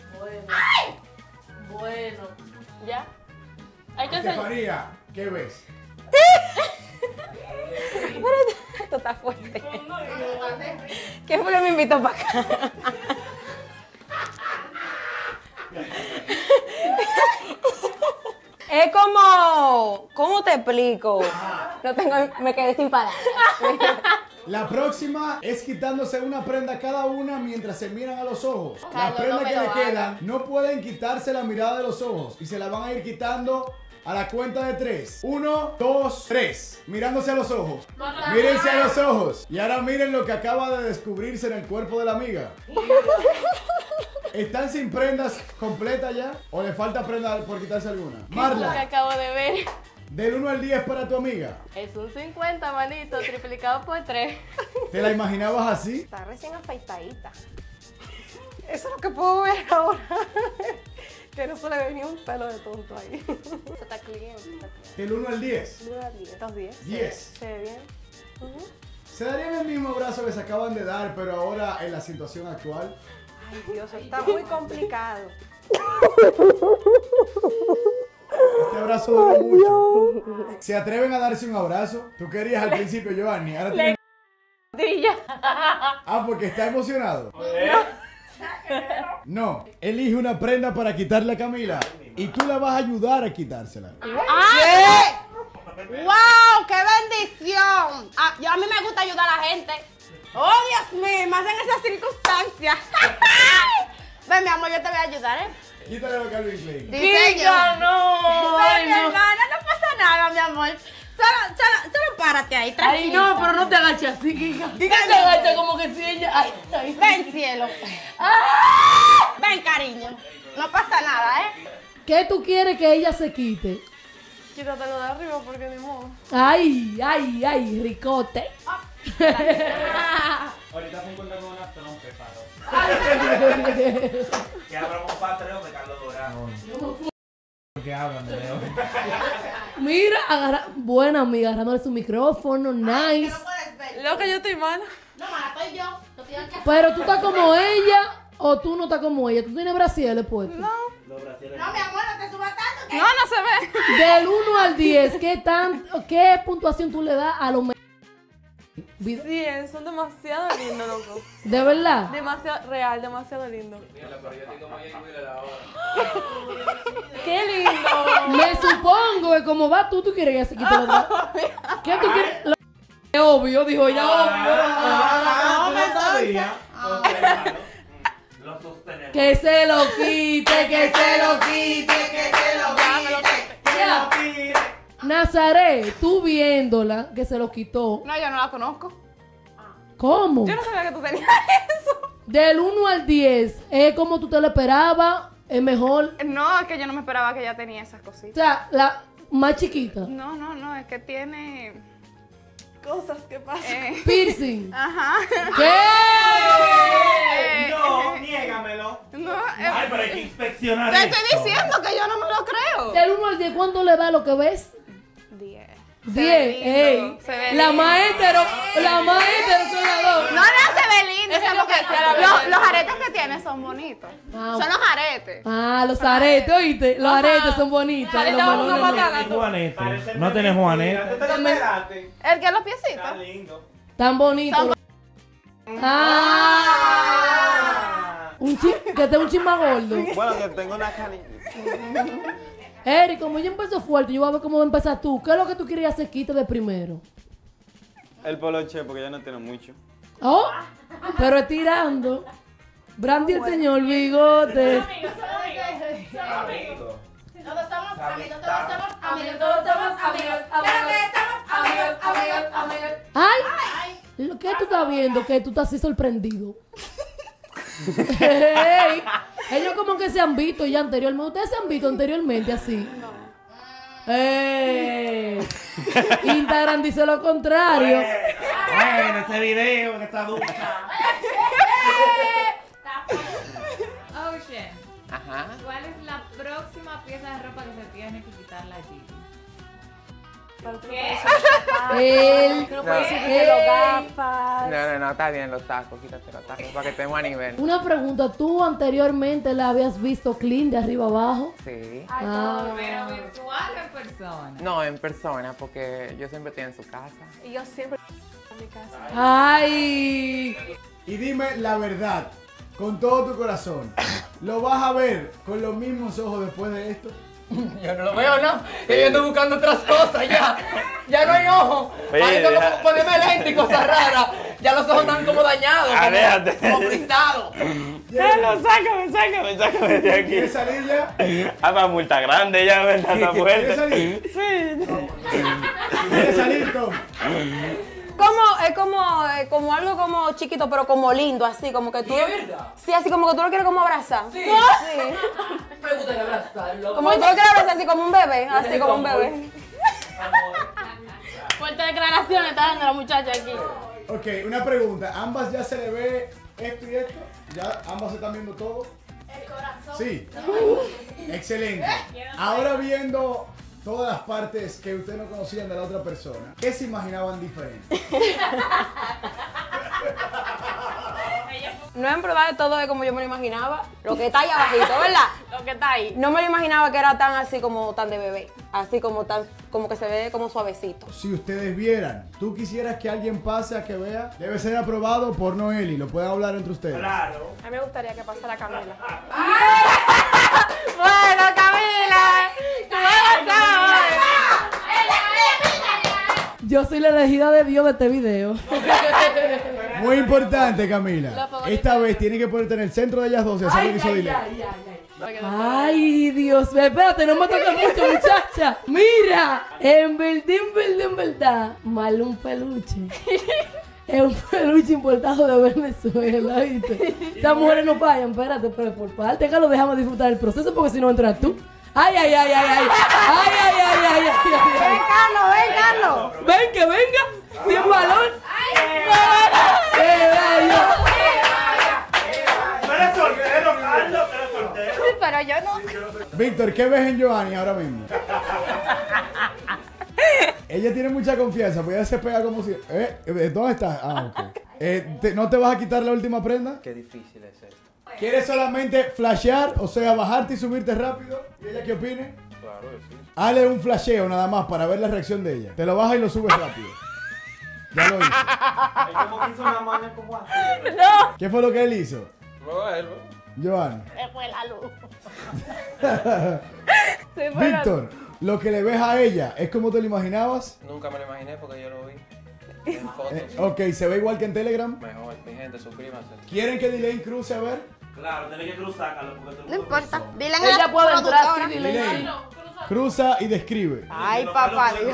Bueno. ¿Ya? Hay que hacer. Estefanía, ¿qué ves? Esto está fuerte. ¿Quién fue que me invitó para acá? Es como, ¿cómo te explico? No tengo, me quedé sin palabras. La próxima es quitándose una prenda cada una mientras se miran a los ojos. Las Carlos, prendas no me que lo le hagas. quedan no pueden quitarse la mirada de los ojos y se la van a ir quitando a la cuenta de 3. 1, 2, 3. Mirándose a los ojos. Mírense a los ojos. Y ahora miren lo que acaba de descubrirse en el cuerpo de la amiga. ¿Están sin prendas completas ya? ¿O le falta prenda por quitarse alguna? Lo que Marla, acabo de ver. del 1 al 10 para tu amiga. Es un 50, manito, triplicado por 3. ¿Te la imaginabas así? Está recién afeitadita. Eso es lo que puedo ver ahora. Que no se le ve ni un pelo de tonto ahí. Eso está clean. Del 1 al 10. 10. 10. Se ve bien. ¿Se darían el mismo abrazo que se acaban de dar, pero ahora en la situación actual? Ay, Dios, está muy complicado. Este abrazo dura mucho. ¿Se atreven a darse un abrazo? Tú querías al principio, Giovanni. Ahora tienes... Ah, porque está emocionado. No, elige una prenda para quitarle a Camila y tú la vas a ayudar a quitársela. ¡Ay! ¡Wow! ¡Qué bendición! A mí me gusta ayudar a la gente. ¡Oh, Dios mío! Más en esas circunstancias. Ven, mi amor, yo te voy a ayudar, ¿eh? Quítale lo Calvin Klein. Diseño. no! Ay, Mi hermana, no pasa nada, mi amor. Solo párate ahí, Ay, tranquilo. no, pero no te agaches así, Kika. Kika se agacha como que si ella... Ay, ay. Ven, cielo. Ven, cariño. No pasa nada, ¿eh? ¿Qué tú quieres que ella se quite? Quítatelo de arriba porque ni modo. Ay, ay, ay, ricote. Ahorita se encuentra con una trompa, que abra un patrón de Carlos Dorado. Que hablan de Leo. Mira, buena amiga, agarrándole su micrófono, nice. Loca, yo estoy mala. No, mala, estoy yo. No tienes que... Pero tú estás como ella o tú no estás como ella. ¿Tú tienes brasieres puestos? No. No, mi amor, no te subas tanto. No, no se ve. Del 1 al 10, ¿qué puntuación tú le das a los mejores? 100, son demasiado lindos, loco. ¿De verdad? Demasiado real, demasiado lindo. ¡Qué lindo! Me supongo que como va tú quieres que se quite la otra. ¿Qué tú quieres? Es obvio, dijo ella, obvio. No sabía. Lo sostenemos. Que se lo quite, que se lo quite, que se lo quite. Ya. Nazaret, tú viéndola, que se lo quitó. No, yo no la conozco. ¿Cómo? Yo no sabía que tú tenías eso. Del 1 al 10, ¿es como tú te lo esperabas? ¿Es mejor? No, es que yo no me esperaba que ella tenía esas O cositas. sea, la más chiquita. No, es que tiene Cosas que pasan. Piercing. Ajá. ¿Qué? No, niégamelo. No, Ay, pero hay que inspeccionar te esto. estoy diciendo que yo no me lo creo. Del 1 al 10, ¿cuánto le da lo que ves? 10. 10. lindo, se ve La lindo. más hetero son las dos. No, se ve lindo. Eso es porque lo que decía la los aretes que tiene son bonitos. Ah, Son los aretes. Ah, los aretes, oíste. Los aretes son bonitos. Aretes Los vamos a balones no. matar. Juanete. No tenés Juanete. El que los piecitos. Está lindo. Tan bonitos. Ah. Que esté un chisma gordo. Bueno, que tengo una canilla. Eric, como yo empecé fuerte, yo voy a ver cómo va a empezar tú. ¿Qué es lo que tú querías hacer quite de primero? El poloche, porque ya no tiene mucho. Oh, pero estirando. Brandy el señor bigote. Todos somos amigos, todos somos amigos, todos somos amigos. Pero que estamos amigos. Ay, lo que tú estás viendo, que tú estás así sorprendido. Hey, ellos como que se han visto ya anteriormente. ¿Ustedes se han visto anteriormente así? No. Instagram dice lo contrario. Bueno, ese video en esta ducha. Ocean, Ajá. ¿cuál es la próxima pieza de ropa que se tiene que quitar la Gigi? Él, No puedes decir que los gafas. No, está bien los tacos, quítate los tacos para que estemos a nivel. una pregunta, ¿tú anteriormente la habías visto clean de arriba abajo? Sí. Ah. ¿Pero virtual o en persona? No, en persona, porque yo siempre estoy en su casa. Y yo siempre en mi casa. Ay, Y dime la verdad, con todo tu corazón, ¿lo vas a ver con los mismos ojos después de esto? Yo no lo veo, ¿no? Que yo ando buscando otras cosas ya. Ya no hay ojos. Oye, Ahí tengo deja- como ponerme lente y cosas raras. Ya los ojos están como dañados. Ah, déjate. Como frisados. Sácame de aquí. ¿Quieres salir ya? Ah, para multa grande, ya, ¿verdad? Está ¿Quieres fuerte. salir? ¿Quieres salir, Tom? Es como algo como chiquito, pero como lindo, así, como que tú. Sí, así como que tú lo quieres como abrazar. Sí. Me gusta abrazarlo. Como que tú lo quieres abrazar así como un bebé, así como un bebé. Fuerte declaración está dando la muchacha aquí. Ok, una pregunta. ¿Ambas ya se le ve esto y esto? ¿Ya ambas se están viendo todo? El corazón. Sí. Excelente. Ahora viendo todas las partes que ustedes no conocían de la otra persona, ¿qué se imaginaban diferente? No en verdad todo es como yo me lo imaginaba. Lo que está ahí abajito, ¿verdad? Lo que está ahí. No me lo imaginaba que era tan así como tan de bebé. Así como tan, como que se ve como suavecito. Si ustedes vieran, ¿tú quisieras que alguien pase a que vea? Debe ser aprobado por Noeli, lo pueden hablar entre ustedes. Claro. A mí me gustaría que pasara Camila. Bueno, Camila. yo soy la elegida de Dios de este video. Muy importante, Camila. Esta vez tiene que ponerte en el centro de ellas dos y hacer lo que hizo Dile. Ay, Dios mío, espérate, no me toques mucho, muchacha. Mira, en verdad, mal un peluche. Es un peluche importado de Venezuela, ¿viste? Estas mujeres no fallan, espérate, pero por parte que lo dejamos disfrutar del proceso porque si no entras tú. Ay. Ven, Carlos. Ven, que venga. Tiene balón. Tú eres soltero, Carlos, tú eres soltero. Sí, pero yo no. Víctor, ¿qué ves en Giovanni ahora mismo? Ella tiene mucha confianza, pues ella se pega como si... ¿Dónde estás? Ah, ok. ¿No te vas a quitar la última prenda? Qué difícil es esto. ¿Quieres solamente flashear? O sea, bajarte y subirte rápido. ¿Y ella qué opine? Claro, sí. Hazle un flasheo nada más para ver la reacción de ella. Te lo bajas y lo subes rápido. Ya lo hizo. Es como que hizo una mano como así. No. ¿Qué fue lo que él hizo? Bueno. Giovanni. Se fue la luz. Víctor, lo que le ves a ella, ¿es como te lo imaginabas? Nunca me lo imaginé porque yo lo vi en fotos. Ok, ¿se ve igual que en Telegram? Mejor, mi gente, suscríbanse. ¿Quieren que Dilain cruce a ver? Claro, tenés que cruzar, Carlos, porque tú No importa. Dile a Ella la puede entrar, productora. sí, dile. Dilain, cruza y describe. Ay, papá Dios.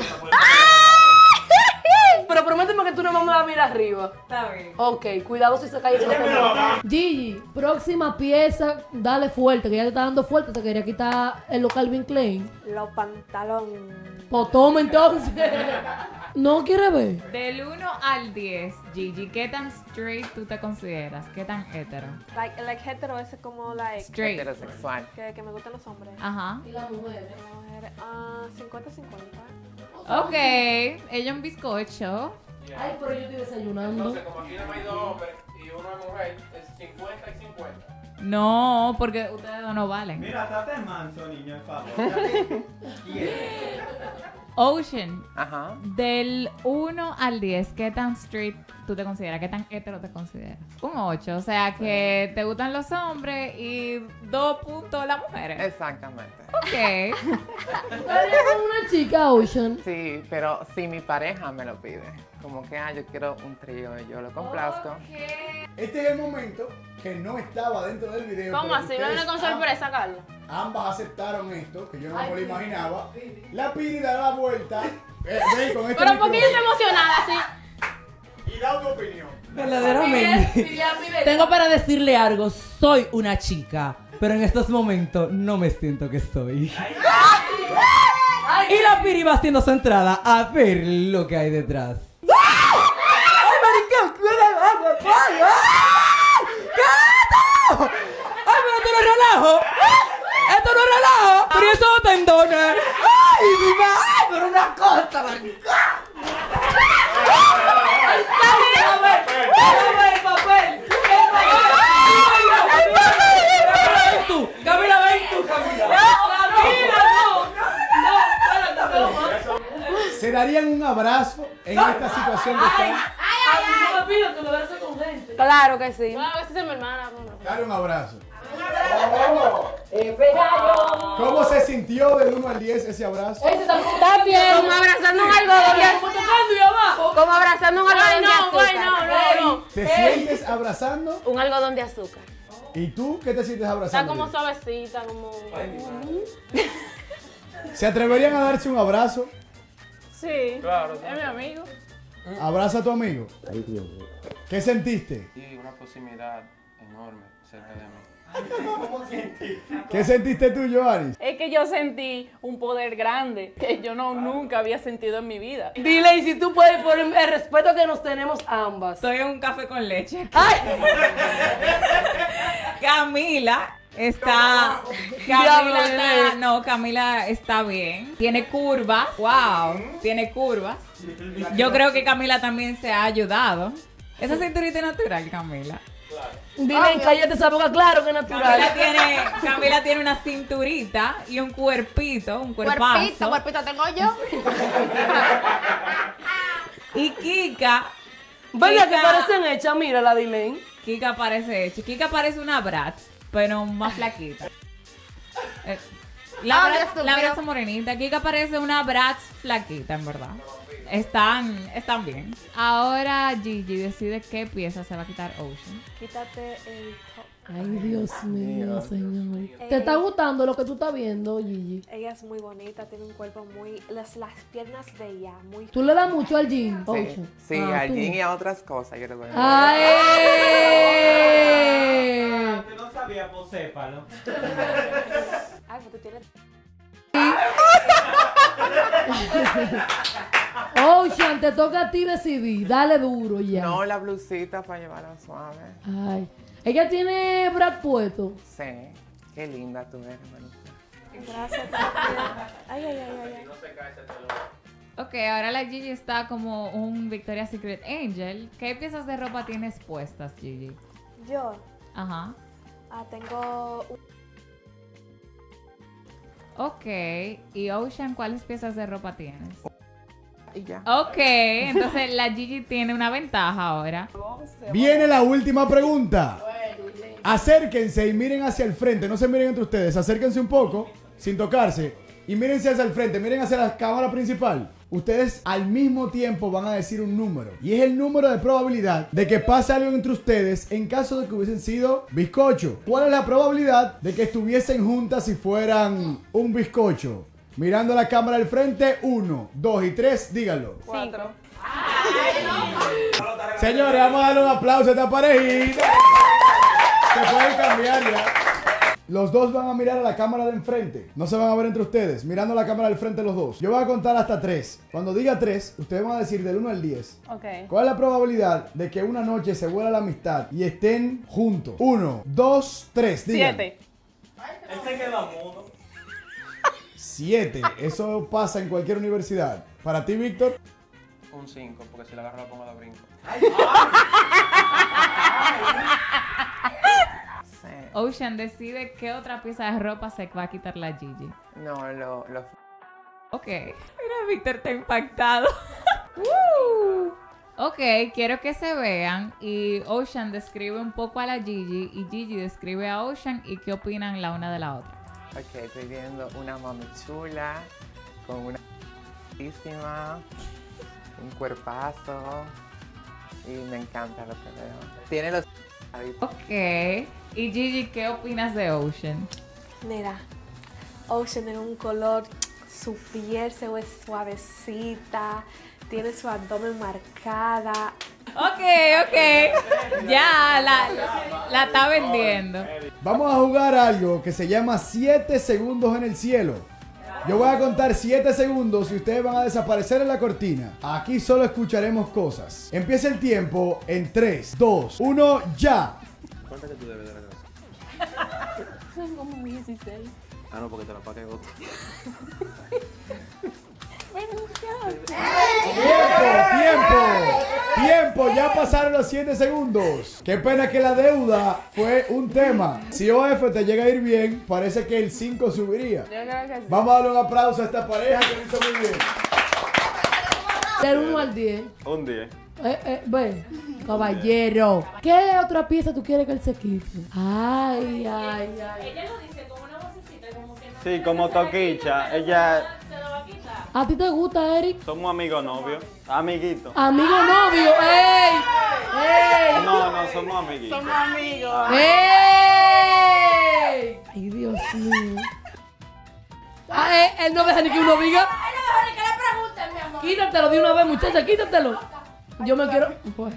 Pero prométeme que tú no me vas a mirar arriba. Está bien. Ok, cuidado si se cae el teléfono. Gigi, próxima pieza, dale fuerte, que ya te está dando fuerte, te quería quitar el local Calvin Klein. Los pantalones. Pues toma entonces. ¿No quieres ver? Del 1 al 10, Gigi, ¿qué tan straight tú te consideras? ¿Qué tan hetero? Like hetero, ese como like. Straight. Heterosexual. Que me gustan los hombres. Ajá. Y las mujeres. Las mujeres, 50-50. Ok, ella un bizcocho. Ay, pero yo estoy desayunando. Entonces, como aquí no hay dos hombres y uno es mujer, es 50 y 50. No, porque ustedes dos no valen. Mira, trate manso, niño, por favor. Ocean, Ajá. del 1 al 10, ¿qué tan straight tú te consideras? ¿Qué tan hetero te consideras? Un 8, o sea que te gustan los hombres y 2 puntos las mujeres. Exactamente. Ok. ¿Estaría con una chica, Ocean? Sí, pero si mi pareja me lo pide, como que yo quiero un trío y yo lo complazco. Este es el momento que no estaba dentro del video. ¿Cómo pero así? ustedes ¿Viene con sorpresa, Carlos? Ambas aceptaron esto, que yo no me lo imaginaba. La Piri da la vuelta. Ven con este Pero ¿por qué yo estoy micrófono emocionada así? y da tu opinión. Verdaderamente. Tengo para decirle algo. Soy una chica, pero en estos momentos no me siento que soy. Y la Piri va haciendo su entrada a ver lo que hay detrás. ¡Ay, maricón! ¡Ay, pero esto no es relajo! ¡Esto no es relajo! ¡Pero esos tendones! ¡Ay, mi madre! ¡Pero una cosa, maricón! ¡El papel! ¡Ven tú! ¡Camila, ven tú, Camila! ¡Camila, no! ¿Se darían un abrazo en esta situación que están? No me pido que me verse con gente. Claro que sí. Bueno, a veces es mi hermana. Dale un abrazo. ¿Cómo se sintió del 1 al 10 ese abrazo? Está bien. Como abrazando un algodón. Como abrazando un algodón de azúcar. No. ¿Te sientes abrazando? Un algodón de azúcar. ¿Y tú qué te sientes Está abrazando? como suavecita, como... ¿Se atreverían a darse un abrazo? Sí. Claro. Es mi amigo. Abraza a tu amigo. ¿Qué sentiste? Y una proximidad enorme cerca de mí. ¿Qué sentiste tú, Joanis? Es que yo sentí un poder grande que yo nunca había sentido en mi vida. Dile, y si tú puedes por el respeto que nos tenemos ambas. Estoy en un café con leche. ¡Ay! Camila está. Camila está bien. Tiene curvas. Wow. Tiene curvas. Yo creo que Camila también se ha ayudado. Esa cinturita es natural, Camila. Dile, cállate esa boca, claro que es natural. Camila tiene una cinturita y un cuerpito, un cuerpazo. Cuerpito tengo yo. Y Kika. Venga, que parecen hechas, mira la Dilain. Kika parece hecha. Kika parece una Bratz, pero más flaquita. La Bratz morenita. Kika parece una Bratz flaquita, en verdad. Están bien. Ahora Gigi decide qué pieza se va a quitar Ocean. Quítate el... Ay, Dios mío, señor. ¿Te está gustando lo que tú estás viendo, Gigi? Ella es muy bonita, tiene un cuerpo muy... Las piernas de ella, muy... ¿Tú le das mucho al jean? Sí, al jean y a otras cosas. Yo le doy. ¡Ay! Que no sabía, pues sépalo. Ay, pues tú tienes... Ocean, te toca a ti decidir. Dale duro ya. No, la blusita para llevarla suave. Ay. ¿Ella tiene Brad puesto? Sí. Qué linda tú eres, hermanita. Gracias. Ay. Ok, ahora la Gigi está como un Victoria's Secret Angel. ¿Qué piezas de ropa tienes puestas, Gigi? Yo Ajá. tengo... Ok. ¿Y Ocean, cuáles piezas de ropa tienes? Y ya. Ok, entonces la Gigi tiene una ventaja ahora. Viene la última pregunta. Acérquense y miren hacia el frente. No se miren entre ustedes. Acérquense un poco, sin tocarse. Y mírense hacia el frente. Miren hacia la cámara principal. Ustedes al mismo tiempo van a decir un número. Y es el número de probabilidad de que pase algo entre ustedes en caso de que hubiesen sido bizcocho. ¿Cuál es la probabilidad de que estuviesen juntas si fueran un bizcocho? Mirando la cámara del frente, 1, 2 y 3, díganlo. 4. Señores, vamos a darle un aplauso a esta parejita. Se pueden cambiar ya. Los dos van a mirar a la cámara de enfrente. No se van a ver entre ustedes. Mirando la cámara del frente los dos. Yo voy a contar hasta 3. Cuando diga 3, ustedes van a decir del 1 al 10. Ok. ¿Cuál es la probabilidad de que una noche se vuela la amistad y estén juntos? 1, 2, 3. Digan. 7. Este queda mudo. 7. Eso pasa en cualquier universidad. Para ti, Víctor. Un 5, porque si la agarro la pongo de brinco. Sí. Ocean decide qué otra pieza de ropa se va a quitar la Gigi. No, lo... Ok. Mira, Víctor está impactado. Ok, quiero que se vean y Ocean describe un poco a la Gigi y Gigi describe a Ocean y qué opinan la una de la otra. Ok, estoy viendo una mami chula, con una un cuerpazo y me encanta lo que veo. Tiene los... Ok. Y Gigi, ¿qué opinas de Ocean? Mira, Ocean tiene un color, su piel se ve suavecita, tiene su abdomen marcada. Ok. Ya, la está vendiendo. Vamos a jugar algo que se llama 7 segundos en el cielo. Yo voy a contar 7 segundos y ustedes van a desaparecer en la cortina. Aquí solo escucharemos cosas. Empieza el tiempo en 3, 2, 1, ya. ¿Cuánto que tú debes de la casa? Son como 16. Ah, no, porque te la pagué otro. Tiempo, ya pasaron los 7 segundos. Qué pena que la deuda fue un tema. Si OF te llega a ir bien, parece que el 5 subiría. Yo creo que sí. Vamos a darle un aplauso a esta pareja que lo hizo muy bien. Del 1 al 10. Un 10. Ve, caballero. ¿Qué otra pieza tú quieres que él se quite? Ay. Ella lo dice con una vocecita como que no. Sí, como Toquicha. Ella... Se lo va a quitar. ¿A ti te gusta, Eric? Somos amigos novios. Amiguitos. Amigo novio, ¡ey! No, somos amiguitos. Somos amigos. ¡Ey! Ay, Dios mío. Él no deja ni que uno diga. Ay, no dejo ni que le pregunten, mi amor. Quítatelo de una vez, muchacha, quítatelo. Yo me quiero. Pues.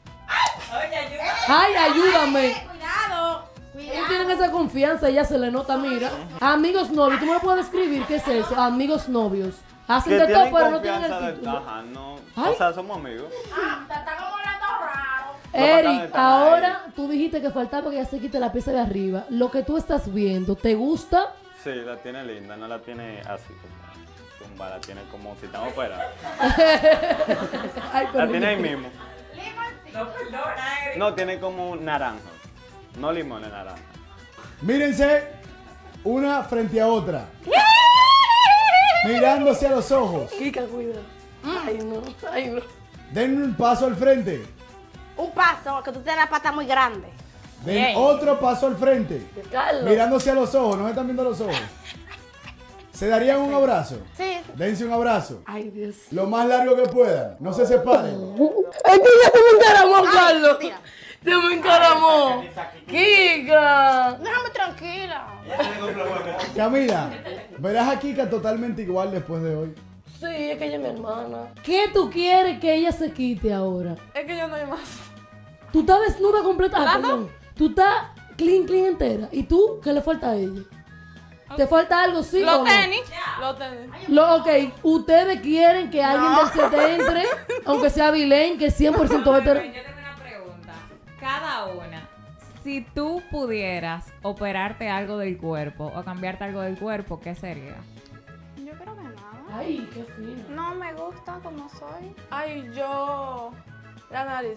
Ay, ayúdame. Cuidado. Ellos tienen esa confianza, ella se le nota, mira. Amigos novios, ¿tú me puedes escribir qué es eso? Amigos novios. Hacen Que de todo, tienen pero no tienen confianza el título. Ajá, no. Ay. O sea, somos amigos. Te está como hablando raro. Eric, ahora tú dijiste que faltaba que ya se quite la pieza de arriba. Lo que tú estás viendo, ¿te gusta? Sí, la tiene linda, no la tiene así como tumba, la tiene como si estamos fuera. Ay, La tiene ahí mismo. No, perdona, Eric. No, tiene como naranja. No limón, es naranja. Mírense una frente a otra. Mirándose a los ojos. Kika, cuida. Ay, no. Den un paso al frente. Un paso, que tú tienes la pata muy grande. Den otro paso al frente. Carlos. Mirándose a los ojos, no se están viendo los ojos. ¿Se darían un abrazo? Sí. Dense un abrazo. Ay, Dios. Lo más largo que puedan. No se separen. Es que ya se me encaramó, Carlos. Se me encaramó. Kika. Déjame tranquila. Camila, verás a Kika totalmente igual después de hoy. Sí, es que ella es mi hermana. ¿Qué tú quieres que ella se quite ahora? Es que yo no hay más. Tú estás desnuda completa, perdón. Tú estás clean entera. ¿Y tú? ¿Qué le falta a ella? ¿Te falta algo, sí o no? Los tenis. Ok, ustedes quieren que alguien del set entre, aunque sea Vilén, que es 100% hetero. Yo tengo una pregunta. Cada una, si tú pudieras operarte algo del cuerpo o cambiarte algo del cuerpo, ¿qué sería? Yo creo que nada. Ay, qué fino. No me gusta como soy. Ay, yo... La nariz.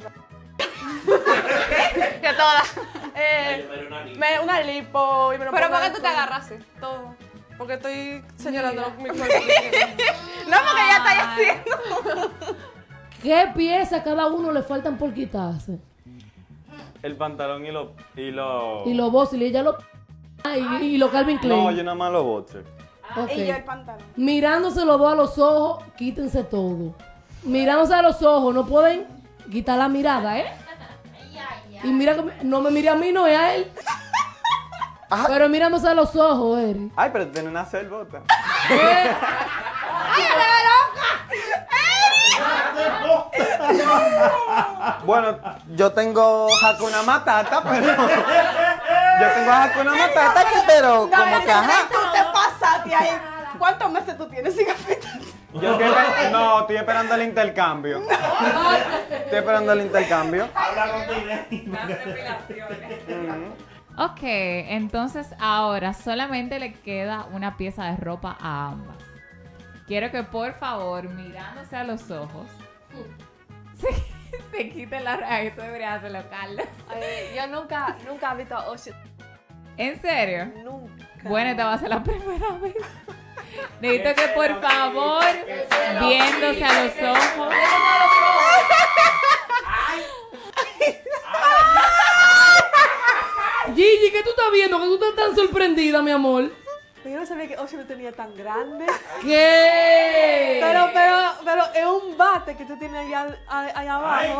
Que todas. Una lipo y me lo ¿Pero pongo por qué tú te después. agarras así? Todo. Porque estoy señalando mi cuerpo. No, porque ya está haciendo. ¿Qué piezas a cada uno le faltan por quitarse? El pantalón y los... Y los boxers, y ella lo... y los Calvin Klein. No, yo nada más los boxers. Ok. Y yo el pantalón. Mirándose los dos a los ojos, quítense todo. Mirándose a los ojos, no pueden quitar la mirada, ¿eh? Y mira, no me mire a mí, no es a él. Pero mirándose a los ojos, Eri. Ay, pero tiene una selbota. ¡Ay, Bueno, yo tengo Hakuna Matata, pero... Yo tengo Hakuna Matata, pero como que ajá. Tú te pasaste ahí. ¿Cuántos meses tú tienes sin afeitar? No, estoy esperando el intercambio. Estoy esperando el intercambio. Habla con tu idea. Ok, entonces ahora solamente le queda una pieza de ropa a ambas. Quiero que por favor, mirándose a los ojos, se quite la raya. Esto debería hacerlo, Carlos. Yo nunca he visto a Ocean. ¿En serio? Nunca. Bueno, esta va a ser la primera vez. Necesito que por favor, viéndose a los ojos. Gigi, ¿qué tú estás viendo? Que tú estás tan sorprendida, mi amor. Yo no sabía que Ocean lo tenía tan grande. ¿Qué? Pero es un bate que tú tienes allá abajo.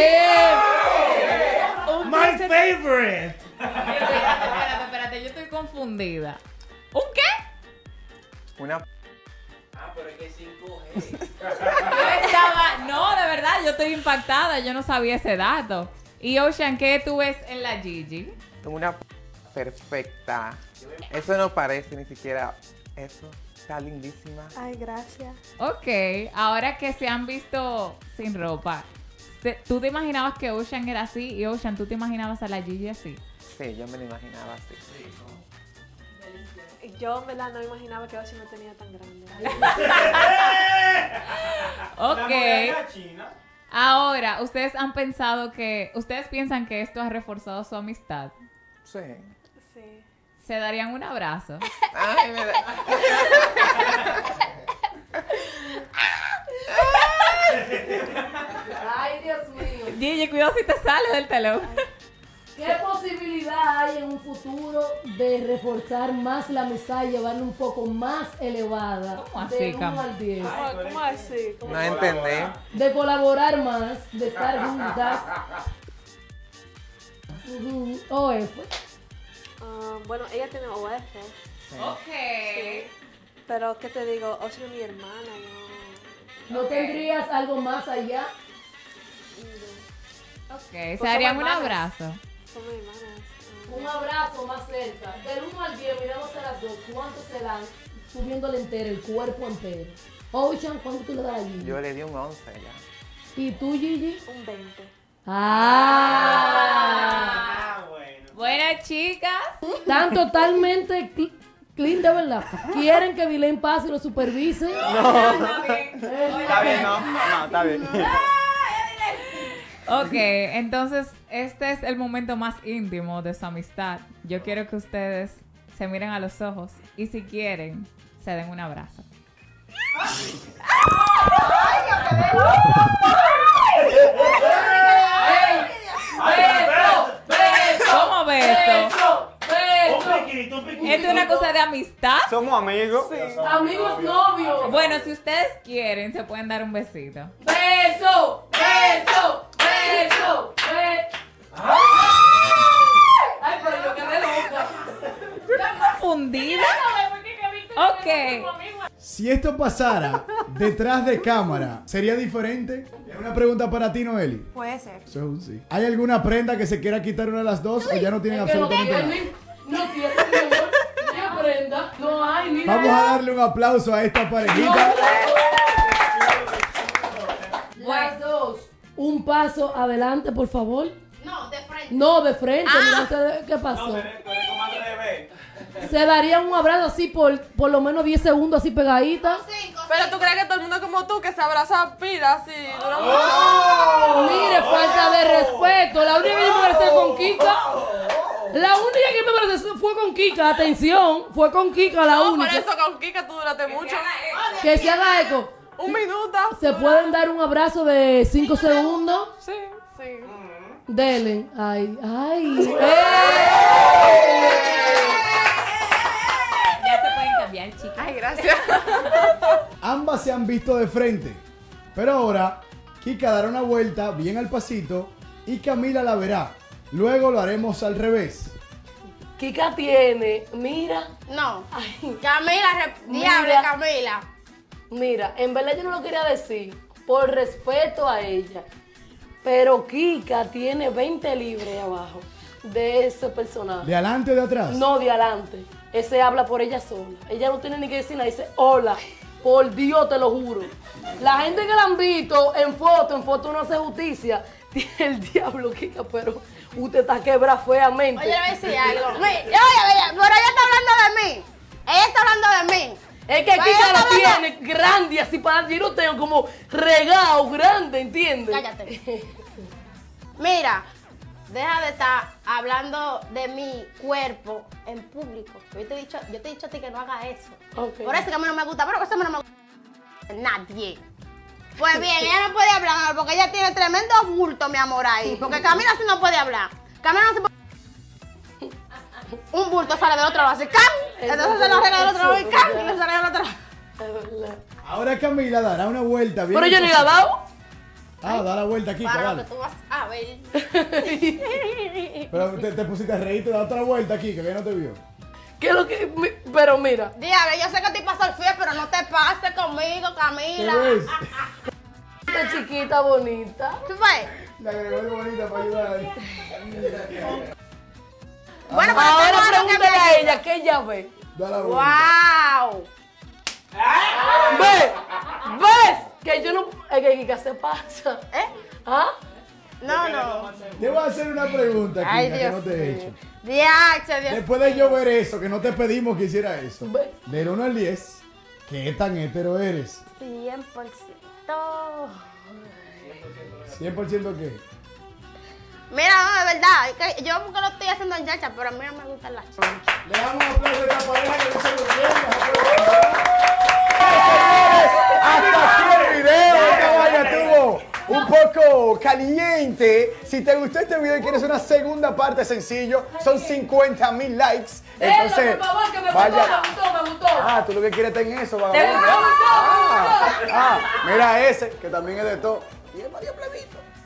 My favorite. Espérate, yo estoy confundida. ¿Un qué? Una... Pero es que 5G. No, de verdad, yo estoy impactada. Yo no sabía ese dato. Y Ocean, ¿qué tú ves en la Gigi? Una perfecta. Eso no parece ni siquiera eso. Está lindísima. Ay, gracias. Ok, ahora que se han visto sin ropa, ¿tú te imaginabas que Ocean era así? Y Ocean, ¿tú te imaginabas a la Gigi así? Sí, yo me lo imaginaba así. Yo en verdad no imaginaba que Ocean lo tenía tan grande. Ok. Ahora, ¿ustedes han pensado que... ¿Ustedes piensan que esto ha reforzado su amistad? Sí. Sí. ¿Se darían un abrazo? Ay, me da... Ay, Dios mío. Gigi, cuidado si te sale del telón. ¿Qué posibilidad hay en un futuro de reforzar más la amistad y llevarla un poco más elevada? ¿Cómo así, de 1 Cam? al 10. ¿Cómo así? No entendí. De colaborar más, de estar juntas. O F. Bueno, ella tiene OF. Ok. Pero, ¿qué te digo? Ocean es mi hermana. ¿No tendrías algo más allá? Ok, ¿se darían un abrazo? Somos hermanas. Un abrazo más cerca. Del 1 al 10, miramos a las dos. ¿Cuánto se dan? Subiéndole entero, el cuerpo entero. Ocean, ¿cuánto tú le das a Gigi? Yo le di un 11 ya. ¿Y tú, Gigi? Un 20. Bueno, chicas. Están totalmente clean de verdad. ¿Quieren que Vilén pase y lo supervise? No. Está bien, no, está bien. Ok, entonces este es el momento más íntimo de su amistad. Yo quiero que ustedes se miren a los ojos y si quieren, se den un abrazo. ¡Beso! ¡Beso! ¿Cómo beso? ¡Beso! Esto es una cosa de amistad. Somos amigos. Amigos novios. Bueno, si ustedes quieren, se pueden dar un besito. Beso, beso, beso, beso. Ay, pero yo quedé loca. ¿Estás confundida? Ok. Si esto pasara detrás de cámara, ¿sería diferente? Es una pregunta para ti, Noeli. Puede ser. Eso es un sí. ¿Hay alguna prenda que se quiera quitar una de las dos o ya no tienen absolutamente nada? No tiene, mi amor. Ni prenda. No hay, mira. Vamos a darle un aplauso a esta parejita. Las dos. Un paso adelante, por favor. No, de frente. No, de frente. Mira ustedes qué pasó. Se darían un abrazo así por lo menos 10 segundos así pegadita. Pero tú crees que todo el mundo como tú que se abraza pila así dura mucho. Mire, falta de respeto. La única que yo me abracé con Kika. La única que me abracé fue con Kika. Atención, fue con Kika la No, única. por eso con Kika tú duraste mucho. Que se haga eco. Un minuto. Se pueden dar un abrazo de 5 segundos. Sí, sí. Dele. Ay, ay. Ya se pueden cambiar, chicas. Ay, gracias. Ambas se han visto de frente. Pero ahora, Kika dará una vuelta bien al pasito y Camila la verá. Luego lo haremos al revés. Kika tiene, mira. No. Ay, Camila, diable Mira. Camila. mira, en verdad yo no lo quería decir por respeto a ella. Pero Kika tiene 20 libras abajo de ese personaje. ¿De adelante o de atrás? No, de adelante. Ese habla por ella sola. Ella no tiene ni que decir nada. Dice, hola. Por Dios, te lo juro. La gente que la han visto en foto no hace justicia. Tiene el diablo, Kika, pero usted está quebrada feamente. Oye, le voy a decir algo. Oye, pero ella está hablando de mí. Ella está hablando de mí. Es que Pero Kika ella la está hablando- tiene grande, así para yo no tengo como regado grande, ¿entiendes? Cállate. Mira, deja de estar hablando de mi cuerpo en público. Yo te he dicho a ti que no hagas eso. Ok. Por eso que a mí no me gusta, pero eso a mí no me gusta nadie. Pues bien, ella no puede hablar porque ella tiene tremendo bulto, mi amor, ahí. Porque Camila sí no puede hablar. Camila no se puede... Un bulto sale del otro lado, así, ¡cam! Entonces se lo arregla del otro lado y ¡cam! Y se arregla del otro lado. Ahora Camila dará una vuelta bien. Pero yo al ni la he pasito. dado. Ah, da la vuelta aquí, Para lo dale. que tú vas a ver. Pero te pusiste a reír, te da otra vuelta aquí, que no te vio. ¿Qué es lo que...? Pero mira. Diablo, yo sé que te pasó el frío, pero no te pases conmigo, Camila. ¿Qué ves? Esta chiquita bonita. ¿Tú ves? La agregó de bonita para ayudar. Bueno, pero Ahora tengo algo que pregúntale me- a ella, ¿qué ella ve? Da la vuelta. ¡Wow! ¿Ves? ¿Ves? Que yo no... Es que Kika se pasa. ¿Eh? ¿Ah? No. Te voy a hacer una pregunta, Kika, Ay, que Dios no te he mío. hecho. Dios. Después de yo ver eso, que no te pedimos que hiciera eso, ¿Ves? del 1 al 10, ¿qué tan hetero eres? 100%. ¿100% qué? Mira, no, de verdad, es que yo porque lo estoy haciendo en chacha, pero a mí no me gustan las chachas. Le damos un aplauso a esta pareja que no se lo Hasta aquí el video. Esta vaina estuvo un poco caliente. Si te gustó este video y quieres una segunda parte, sencillo, son 50,000 likes. Entonces, por favor, que me vaya. gustó. Ah, tú lo que quieres es en eso, vagabundo. Me gustó. Mira ese, que también es de todo. Y es María Plebito.